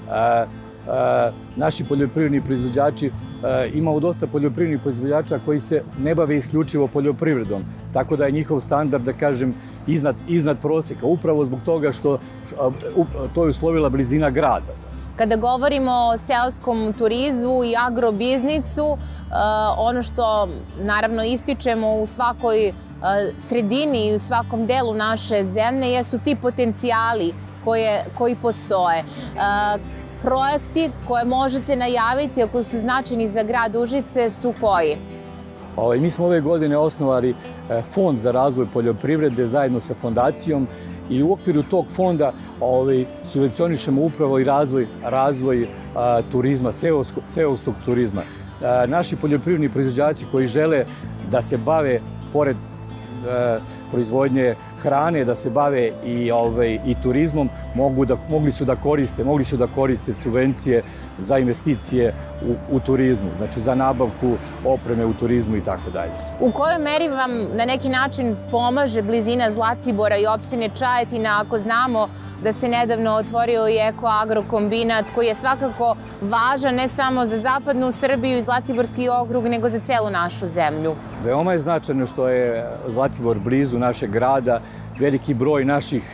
Naši poljoprivredni proizvođači, imamo dosta poljoprivrednih proizvođača koji se ne bave isključivo poljoprivredom, tako da je njihov standard, da kažem, iznad proseka, upravo zbog toga što to je uslovila blizina grada. Kada govorimo o seoskom turizmu i agrobiznisu, ono što naravno ističemo u svakoj sredini i u svakom delu naše zemlje jesu ti potencijali koji postoje. Projekti koje možete najaviti, ako su značajni za grad Užice, su koji? Mi smo ove godine osnovali fond za razvoj poljoprivrede zajedno sa fondacijom i u okviru tog fonda subvencionišemo upravo i razvoj turizma, seoskog turizma. Naši poljoprivredni proizvođači koji žele da se bave, pored proizvodnje hrane, da se bave i turizmom, mogli su da koriste subvencije za investicije u turizmu, znači za nabavku opreme u turizmu i tako dalje. U kojoj meri vam na neki način pomaže blizina Zlatibora i opštine Čajetina, ako znamo da se nedavno otvorio i ekoagrokombinat koji je svakako važan ne samo za zapadnu Srbiju i Zlatiborski okrug, nego za celu našu zemlju? Veoma je značajno što je Zlatibor blizu našeg grada. Veliki broj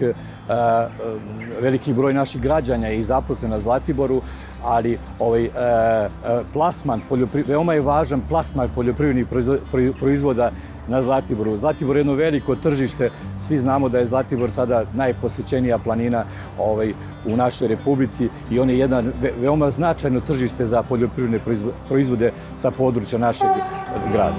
naših građana je i zaposlen na Zlatiboru, ali veoma je važan plasman poljoprivrednih proizvoda na Zlatiboru. Zlatibor je jedno veliko tržište, svi znamo da je Zlatibor sada najposećenija planina u našoj republici i on je jedan veoma značajno tržište za poljoprivredne proizvode sa područja našeg grada.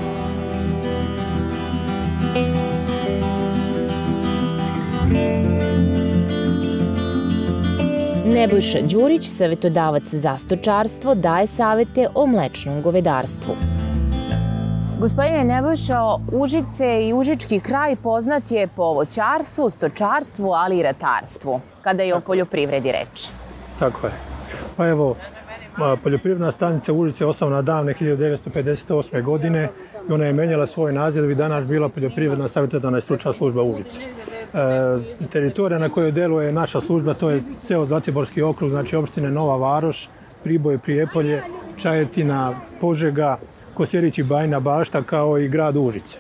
Nebojša Đurić, savetodavac za stočarstvo, daje savete o mlečnom govedarstvu. Gospodine Nebojša, Užice i Užički kraj poznat je po voćarstvu, stočarstvu, ali i ratarstvu, kada je o poljoprivredi reč. Tako je. Pa evo, poljoprivredna stanica Užice je osnovana davne 1958. godine i ona je menjala svoj naziv da bi danas bila poljoprivredna savjetodavna i stručna služba Užice. Teritorija na kojoj deluje naša služba, to je ceo Zlatiborski okrug, znači opštine Nova Varoš, Priboj, Prijepolje, Čajetina, Požega, Kosjerić i Bajina Bašta, kao i grad Užice.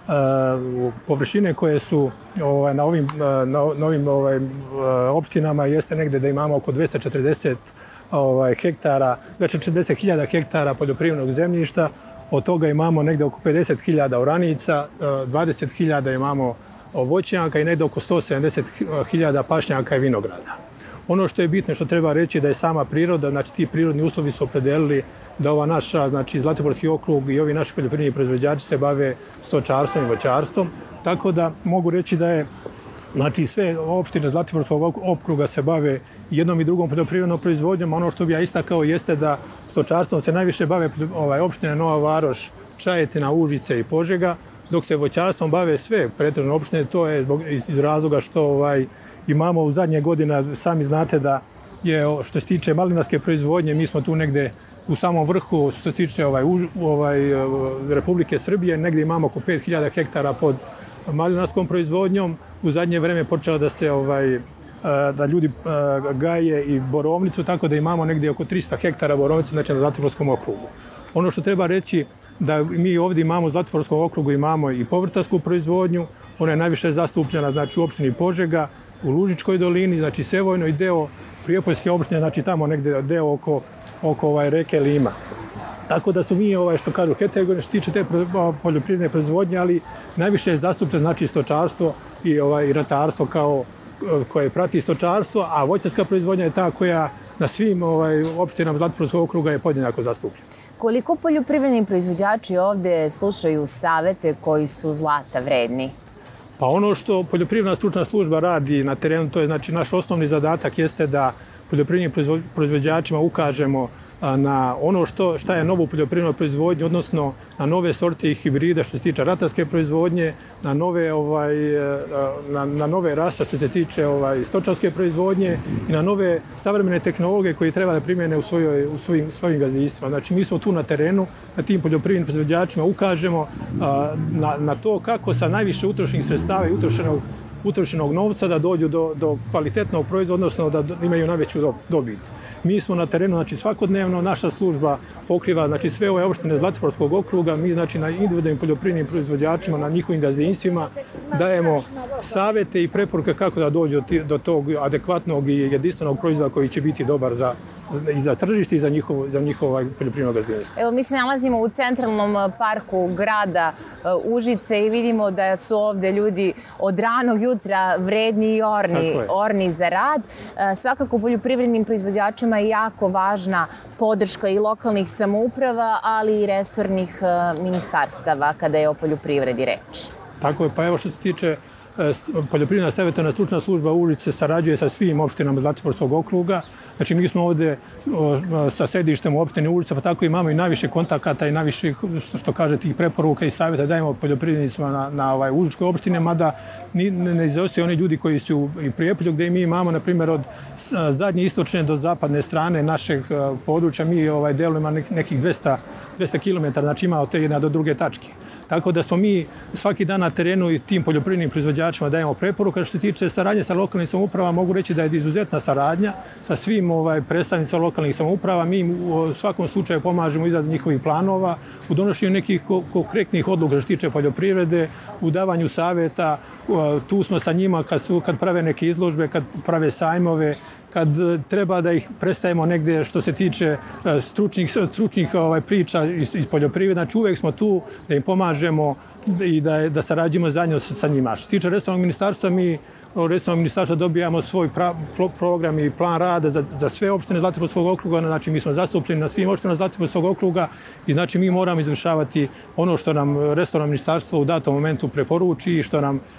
Površine koje su na ovim opštinama jeste negde da imamo oko 240 hektara, 240.000 hektara poljoprivrednog zemljišta, od toga imamo negde oko 50.000 oranica, 20.000 imamo voćnjaka i negde oko 170.000 pašnjaka i vinograda. Ono što je bitno, što treba reći, da je sama priroda, znači ti prirodni uslovi su opredelili da ova naša, znači Zlatiborski okrug i ovi naši poljoprivredni proizvođači se bave stočarstvom i voćarstvom, tako da mogu reći da je, znači sve opštine Zlatiborskog okruga se bave jednom i drugom poljoprivrednom proizvodnjom. Ono što bi ja istakao jeste da stočarstvom se najviše bave opštine Nova Varoš, Čajetina, Užice i Požega, dok se voćarstvom bave sve pretežno opštine. To je iz razloga što imamo u zadnje godine, sami znate da je, što se tiče malinarske proizvodnje, mi smo tu negde u samom vrhu, što se tiče Republike Srbije, negde imamo oko 5.000 hektara pod malinarskom proizvodnjom. U zadnje vreme počelo da se da ljudi gaje i borovnicu, tako da imamo negdje oko 300 hektara borovnice, znači na Zlatiborskom okrugu. Ono što treba reći da mi ovdje imamo u Zlatiborskom okrugu imamo i povrtarsku proizvodnju, ona je najviše zastupljena znači u opštini Požega, u Lužičkoj dolini, znači Sevojno i deo Prijepoljske opštine, znači tamo negdje deo oko reke Lima. Tako da su mi, što kažu, heterogene što tiče te poljoprivredne proizvodnje, ali najviše je zastupljeno znači stočarstvo i ratarstvo koje prati stočarstvo, a voćarska proizvodnja je ta koja na svim opštinama Zlatiborskog okruga je podjednako zastupljena. Koliko poljoprivredni proizvođači ovde slušaju savete koji su zlata vredni? Pa ono što poljoprivredna stručna služba radi na terenu, to je znači naš osnovni zadatak jeste da poljoprivrednim proizvođačima ukažemo na ono šta je novo u poljoprivrednoj proizvodnji, odnosno na nove sorte i hibrida što se tiče ratarske proizvodnje, na nove rasta što se tiče stočarske proizvodnje i na nove savremene tehnologije koje treba da primjene u svojim gazdinstvima. Znači mi smo tu na terenu, na tim poljoprivrednim proizvođačima ukažemo na to kako sa najviše utrošenih sredstava i utrošenog novca da dođu do kvalitetnog proizvoda, odnosno da imaju najveću dobit. Mi smo na terenu, znači svakodnevno naša služba pokriva znači sve ove opštine Zlatiborskog okruga, mi znači na individualnim poljoprivrednim proizvođačima, na njihovim gazdinstvima dajemo savete i preporuke kako da dođu do tog adekvatnog i jedinstvenog proizvoda koji će biti dobar i za tržište i za njihovo poljoprivredno gazdinstvo. Evo, mi se nalazimo u centralnom parku grada Užice i vidimo da su ovde ljudi od ranog jutra vredni i orni za rad. Svakako poljoprivrednim proizvođačima je jako važna podrška i lokalnih samouprava, ali i resornih ministarstava kada je o poljoprivredi reč. Tako je, pa evo što se tiče Poljoprivredna savjetovna stručna služba Užice sarađuje sa svim opštinama Zlatiborskog okruga. Znači mi smo ovde sa sedištem u opštini Užice, pa tako imamo i najviše kontakata i najviše, što kaže, tih preporuka i savjeta dajemo poljoprivrednicima na Užičkoj opštine, mada ne izostaju oni ljudi koji su i Prijepolju, gde mi imamo, na primjer, od zadnje istočne do zapadne strane našeg područja, mi delujemo nekih 200 km, znači ima od te jedne do druge tačke. Tako da smo mi svaki dan na terenu i tim poljoprivrednim proizvođačima dajemo preporuka. Što se tiče saradnje sa lokalnim samoupravama, mogu reći da je izuzetna saradnja sa svim predstavnicima lokalnih samouprava. Mi im u svakom slučaju pomažemo izradi njihovih planova, u donošenju nekih konkretnih odluka što se tiče poljoprivrede, u davanju savjeta. Tu smo sa njima kad prave neke izložbe, kad prave sajmove, kad treba da ih predstavimo negdje što se tiče stručnih priča iz poljoprivrede. Znači uvijek smo tu da im pomažemo i da sarađujemo zajedno sa njima. Što se tiče resornog ministarstva, mi u resornog ministarstva dobijamo svoj program i plan rada za sve opštine Zlatiborskog okruga. Znači mi smo zastupljeni na svim opštinama Zlatiborskog okruga i znači mi moramo izvršavati ono što nam resorno ministarstvo u datom momentu preporuči i što nam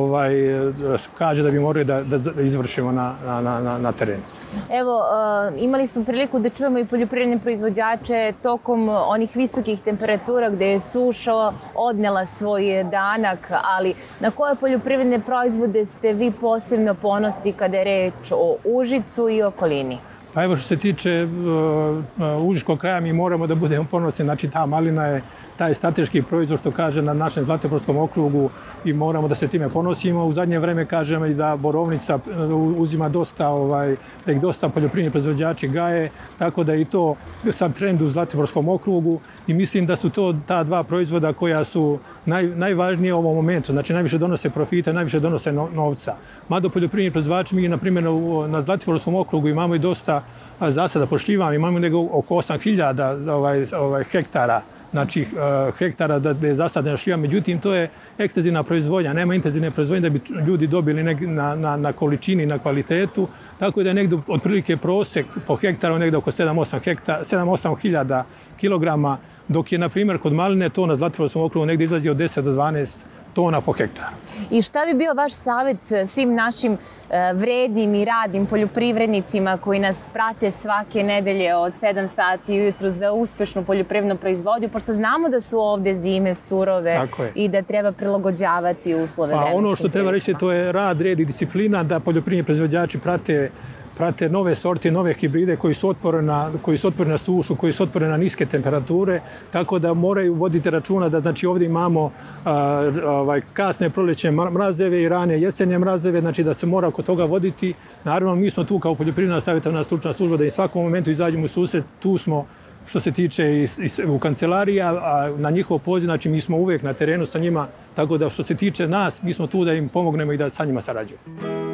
kaže da bi morali da izvršimo na terenu. Evo, imali smo priliku da čujemo i poljoprivredne proizvođače tokom onih visokih temperatura gde je suša odnela svoj danak, ali na koje poljoprivredne proizvode ste vi posebno ponosni kada je reč o Užicu i okolini? Pa evo što se tiče Užičkog kraja, mi moramo da budemo ponosni, znači ta malina je taj strateški proizvod što kaže na našem Zlatiborskom okrugu i moramo da se time ponosimo. U zadnje vreme kažemo i da borovnica uzima da ih dosta poljoprivredni proizvođači gaje, tako da je i to sad trend u Zlatiborskom okrugu i mislim da su to ta dva proizvoda koja su najvažnije u ovom momentu, znači najviše donose profita, najviše donose novca. Mada poljoprivredni proizvođači, mi na primjer na Zlatiborskom okrugu imamo i dosta zasada pošljiva, imamo nego oko 8.000 hektara, znači hektara da je zasadena šljiva, međutim to je ekstenzivna proizvodnja, nema intenzivne proizvodnje da bi ljudi dobili na količini, na kvalitetu, tako da je negdje otprilike prosek po hektaru negdje oko 7-8 hiljada kilograma, dok je na primjer kod maline to na Zlatiborskom okrugu negdje izlazi od 10 do 12 tona po hektaru. I šta bi bio vaš savjet svim našim vrednim i radnim poljoprivrednicima koji nas prate svake nedelje od 7 sati ujutru za uspešnu poljoprivrednu proizvodnju, pošto znamo da su ovde zime surove i da treba prilagođavati uslove vremenskim prilikama? Ono što treba reći, to je rad, red i disciplina, da poljoprivredni proizvođači prate nove sorte, nove hibride koji su otporni na sušu, koji su otporni na niske temperature, tako da moraju voditi računa da znači ovdje imamo kasne prolećne mrazeve i rane jesenje mrazeve, znači da se mora oko toga voditi. Naravno, mi smo tu kao poljoprivredna savjetovna stručna služba da i svakom momentu izađemo u susret, tu smo što se tiče u kancelariji, a na njihov poziv, znači mi smo uvijek na terenu sa njima, tako da što se tiče nas, mi smo tu da im pomognemo i da sa njima sarađujemo.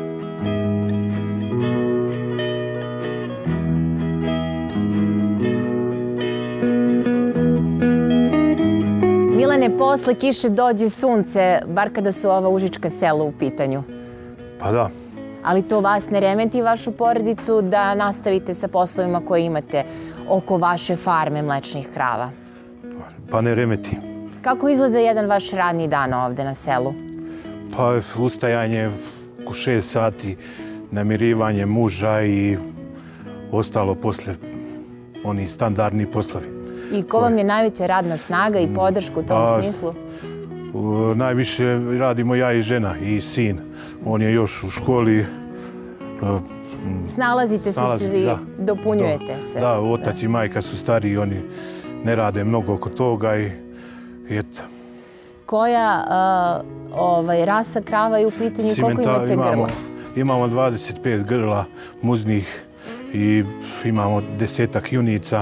Milane, posle kiše dođe sunce, bar kada su ova užička sela u pitanju. Pa da. Ali to vas ne remeti vašu porodicu da nastavite sa poslovima koje imate oko vaše farme mlečnih krava? Pa ne remeti. Kako izgleda jedan vaš radni dan ovde na selu? Pa ustajanje oko 6 sati, namirivanje muža i ostalo posle oni standardni poslovi. I ko vam je najveća radna snaga i podrška u tom smislu? Najviše radimo ja i žena i sin. On je još u školi. Snalazite se i dopunjujete se. Da, otac i majka su stariji, oni ne rade mnogo oko toga i eto. Koja rasa krava je u pitanju i koliko imate grla? Imamo 25 grla muznih i imamo 10-ak junica.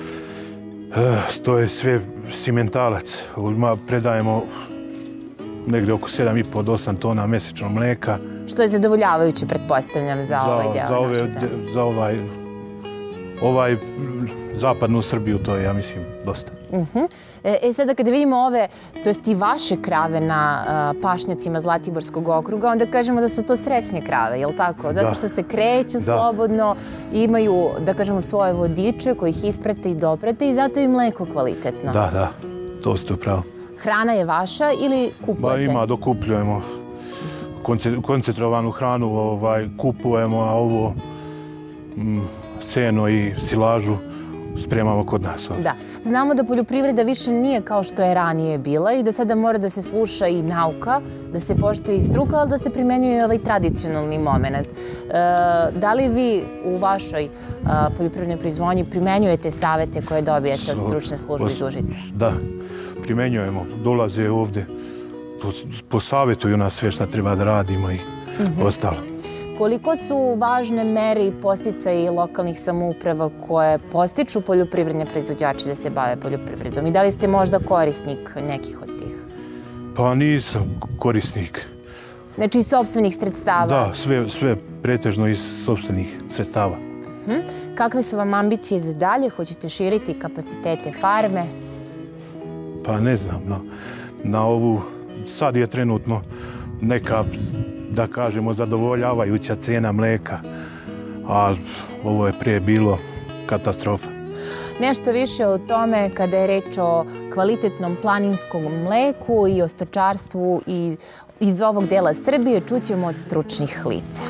To je sve simentalac. Predajemo negdje oko 7,5 do 8 tona mjesečno mlijeka. Što je zadovoljavajuće, pretpostavljam, za ovaj deo naše zemlje. Za ovaj zapadnu Srbiju to je, ja mislim, dosta. Sada kada vidimo ove, to jest i vaše krave na pašnjacima Zlatiborskog okruga, onda kažemo da su to srećne krave, je li tako? Zato što se kreću slobodno, imaju, da kažemo, svoje vodiče koji ih isprate i doprate i zato je mleko kvalitetno. Da, to ste upravo. Hrana je vaša ili kupujete? Ima, dokupljujemo. Koncentrovanu hranu kupujemo, a ovo seno i silažu spremamo kod nas. Da. Znamo da poljoprivreda više nije kao što je ranije bila i da sada mora da se sluša i nauka, da se poštuje i struka, ali da se primenjuje i ovaj tradicionalni moment. Da li vi u vašoj poljoprivrednoj proizvodnji primenjujete savete koje dobijete od stručne službe iz Užica? Da, primenjujemo. Dolaze ovdje, posavjetuju nas sve što treba da radimo i ostalo. Koliko su važne mere i podsticaji lokalnih samouprava koje postiču poljoprivredne proizvođače da se bave poljoprivredom? I da li ste možda korisnik nekih od tih? Pa nisam korisnik. Znači iz sopstvenih sredstava? Da, sve pretežno iz sopstvenih sredstava. Kakve su vam ambicije za dalje? Hoćete širiti kapacitete farme? Pa ne znam. Na ovu, sad je trenutno neka, da kažemo, zadovoljavajuća cena mlijeka, a ovo je prije bilo katastrofa. Nešto više o tome kada je reč o kvalitetnom planinskom mleku i o stočarstvu iz ovog dela Srbije čućemo od stručnih lica.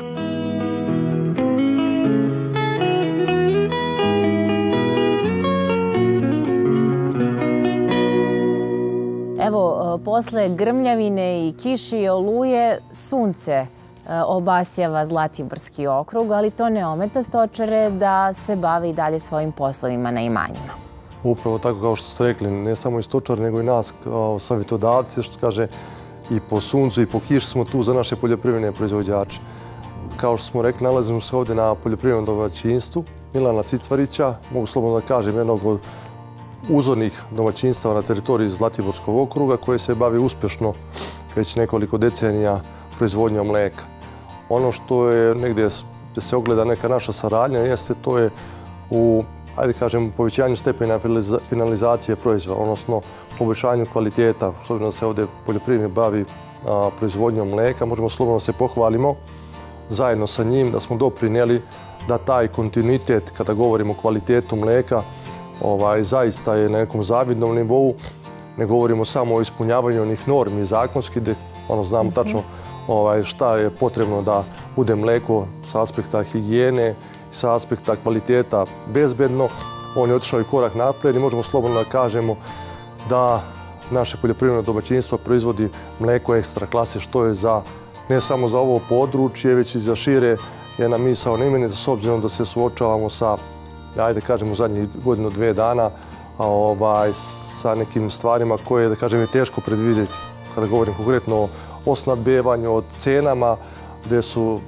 Evo, posle grmljavine i kiši i oluje, sunce obasjava Zlatiborski okrug, ali to ne ometa stočare da se bave i dalje svojim poslovima na imanjima. Upravo tako kao što ste rekli, ne samo i stočari, nego i nas kao savjetodavci, što kaže, i po suncu i po kiši smo tu za naše poljoprivredne proizvođače. Kao što smo rekli, nalazimo se ovdje na poljoprivrednom domaćinstvu Milana Cicvarića, mogu slobodno da kažem, jednog od uzornih domaćinstava na teritoriji Zlatiborskog okruga koje se bavi uspješno već nekoliko decenija proizvodnjom mlijeka. Ono što je negdje gdje se ogleda neka naša saradnja jeste to je u, ajde kažem, povećanju stepena finalizacije proizvoda, odnosno poboljšanju kvaliteta. S obzirom da se ovdje poljoprivrednik bavi proizvodnjom mlijeka, možemo slobodno se pohvalimo zajedno sa njim da smo doprinijeli da taj kontinuitet, kada govorimo o kvalitetu mlijeka, zaista je na nekom zavidnom nivou. Ne govorimo samo o ispunjavanju onih normi zakonski, gdje znamo tačno šta je potrebno da bude mlijeko sa aspekta higijene, sa aspekta kvaliteta bezbedno. On je otišao i korak naprijed i možemo slobodno da kažemo da naše poljoprivredno domaćinstvo proizvodi mlijeko ekstra klase, što je ne samo za ovo područje, već i za šire jedna misaona imenica, s obzirom da se suočavamo sa, ajde kažemo, u zadnjih godinu, 2 dana, sa nekim stvarima koje, da kažem, je teško predvidjeti. Kada govorim konkretno o snabdevanju, o cenama, gdje su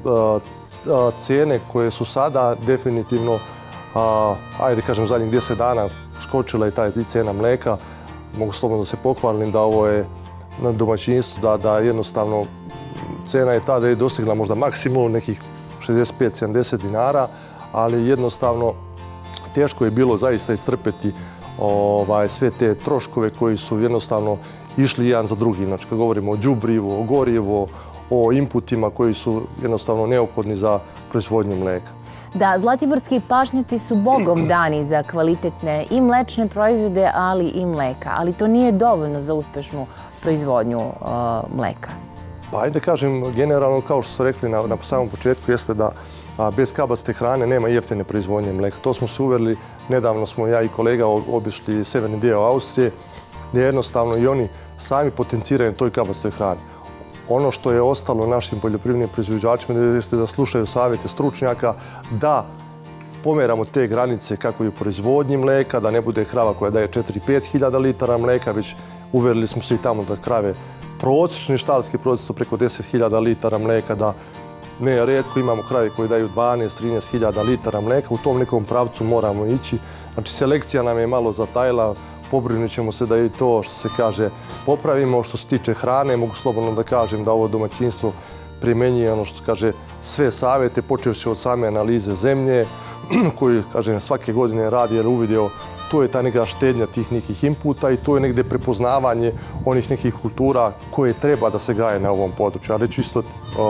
cene koje su sada definitivno, ajde kažem, u zadnjih 10 dana skočila je ta cena mlijeka. Mogu slobodno da se pohvalim da ovo je na domaćinstvu, da jednostavno cena je ta da je dostigla možda maksimum nekih 65-70 dinara, ali jednostavno teško je bilo zaista istrpeti sve te troškove koji su jednostavno išli jedan za drugim. Znači, kad govorimo o đubrivu, o gorivu, o inputima koji su jednostavno neophodni za proizvodnju mlijeka. Da, zlatiborski pašnjaci su bogom dani za kvalitetne i mlečne proizvode, ali i mleka. Ali to nije dovoljno za uspješnu proizvodnju mleka. Pa ajde kažem, generalno, kao što ste rekli na samom početku, jeste da bez kabacite hrane nema jeftine proizvodnje mlijeka. To smo se uverili, nedavno smo ja i kolega obišli severni dio Austrije, gdje jednostavno i oni sami potenciraju toj kabacitoj hrani. Ono što je ostalo našim poljoprivrednim proizvođačima jeste da slušaju savjete stručnjaka, da pomeramo te granice kako i u proizvodnji mlijeka, da ne bude krava koja daje 4-5 hiljada litara mlijeka, već uverili smo se i tamo da krave prosječni štalski prosječni preko 10 hiljada litara mlijeka, da Ne, rijetko imamo kraje koji daju 12-13 hiljada litara mlijeka, u tom nekom pravcu moramo ići. Znači, selekcija nam je malo zatajila, pobrinut ćemo se da i to, što se kaže, popravimo. Što se tiče hrane, mogu slobodno da kažem da ovo domaćinstvo primjenjuje ono što se kaže sve savjete, počevši od same analize zemlje, koju, kažem, svake godine radi jer uvidio to je ta neka štednja tih nekih inputa i to je negdje prepoznavanje onih nekih kultura koje treba da se gaje na ovom području. A reći isto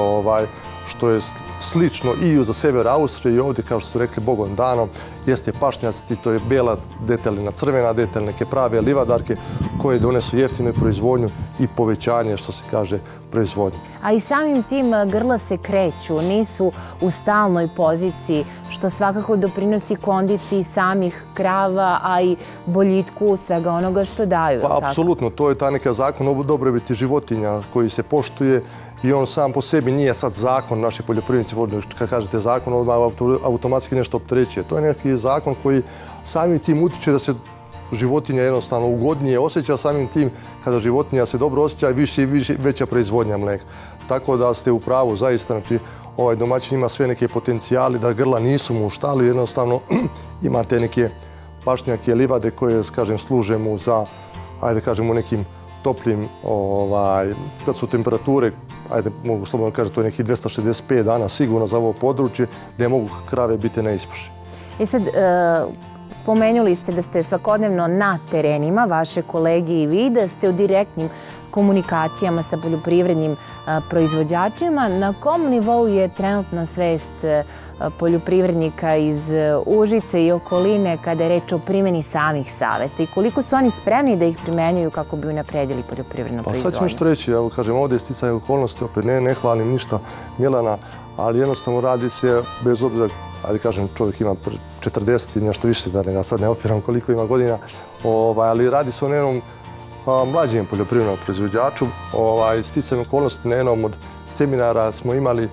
što je slično i za sever Austrije i ovdje, kao što su rekli, Bogom danom, jeste pašnjaci, to je bela detaljna, crvena detaljna, neke prave livadarke koje donesu jeftinu proizvodnju i povećanje, što se kaže, proizvodnje. A i samim tim grla se kreću, nisu u stalnoj poziciji, što svakako doprinosi kondiciji samih krava, a i boljitku svega onoga što daju. Pa, apsolutno, to je ta neka zakon o dobrobiti životinja koji se poštuje i on sam po sebi nije sad zakon naši poljoprivrednici, kad kažete zakon, odmah automatski nešto opterećuje. To je neki zakon koji samim tim utiče da se životinja jednostavno ugodnije osjeća, samim tim kada životinja se dobro osjeća više i veća proizvodnja mlijeka. Tako da ste u pravu, zaista, znači ovaj domaćin ima sve neke potencijali da grla nisu mu u štali, jednostavno imate neke pašnjake, livade koje, kažem, služe mu za, ajde kažemo, nekim toplim, kad su temperature, ajde mogu slobodno kažem, to je nekih 265 dana sigurno za ovo područje gdje mogu krave biti na ispaši. I sad, spomenuli ste da ste svakodnevno na terenima, vaše kolege i vi, da ste u direktnim komunikacijama sa poljoprivrednim proizvođačima. Na kom nivou je trenutna svest poljoprivrednika iz Užice i okoline kada je reč o primjeni samih savjeta i koliko su oni spremni da ih primenjuju kako bi unapredili poljoprivrednu proizvodnju? Pa sad ću nešto reći, evo kažem, ovdje je sticanje okolnosti, opet ne hvalim ništa Milana, ali jednostavno radi se bez obzira, ajde kažem, čovjek ima 40 i nešto više, da ga sad ne opiram koliko ima godina, ali radi se o jednom mlađem poljoprivrednom proizvođaču. Sticajem okolnosti na jednom od seminara smo imali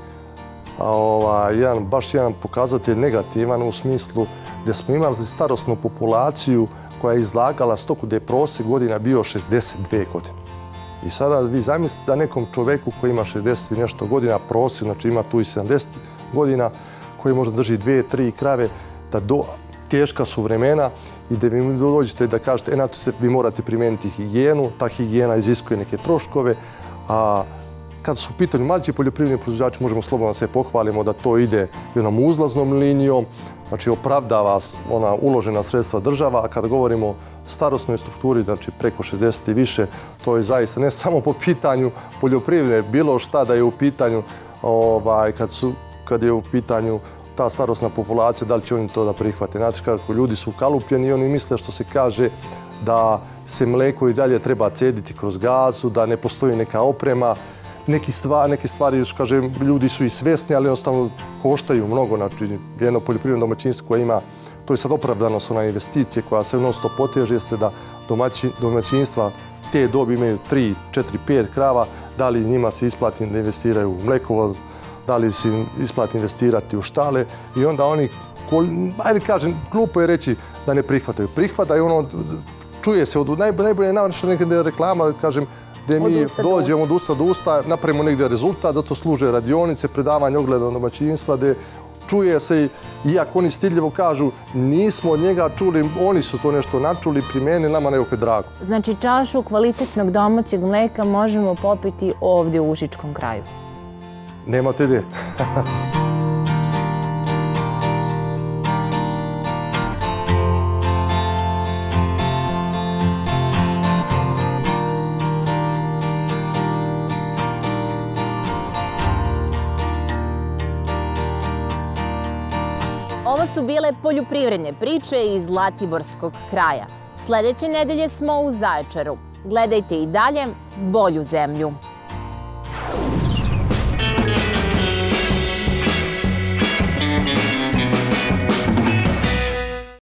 baš jedan pokazatelj negativan u smislu gdje smo imali starosnu populaciju koja je izlagala stoku gdje je prosjek godina bio 62 godine. I sada vi zamislite da nekom čovjeku koji ima 60 i nešto godina prosjek, znači ima tu i 70 godina, koji možda drži 2-3 krave, da teška su vremena i da vi dođete da kažete, znači vi morate primijeniti higijenu, ta higijena iziskuje neke troškove, a kad su u pitanju mlađi poljoprivredni proizvođači, možemo slobodno se pohvalimo da to ide jednom uzlaznom linijom, znači opravdava ona uložena sredstva država, a kad govorimo o starosnoj strukturi, znači preko 60 i više, to je zaista ne samo po pitanju poljoprivrede, bilo šta da je u pitanju, kad je u pitanju ta starosna populacija, da li će oni to da prihvate. Znači, kako ljudi su kalupljeni i oni misle, što se kaže, da se mlijeko i dalje treba cediti kroz gazu, da ne postoji neka oprema. Neke stvari, kažem, ljudi su i svjesni, ali jednostavno koštaju mnogo. Znači, jedno poljoprivredno domaćinstvo koje ima, to je sad opravdanost ona investicije koja se non-stop poteže, jeste da domaćinstva te dobi imaju 3, 4, 5 krava, da li njima se isplati da investiraju u mlekovod, da li se isplati investirati u štale i onda oni, ajde kažem, glupo je reći da ne prihvataju. Prihvataju, ono, čuje se od najbolje navršena neka reklama, kažem, gdje mi dođemo od usta do usta, napravimo negdje rezultat, zato služe radionice, predavanje ogleda domaćinstva, gdje čuje se, iako oni stidljivo kažu, nismo od njega čuli, oni su to nešto načuli, primenili, nama ne je drago. Znači, čašu kvalitetnog domaćeg mleka možemo popiti ovdje u Užičkom kraju? Nemate gdje. Ovo su bile poljoprivredne priče iz Zlatiborskog kraja. Sljedeće nedelje smo u Zaječaru. Gledajte i dalje Bolju zemlju. Thank you.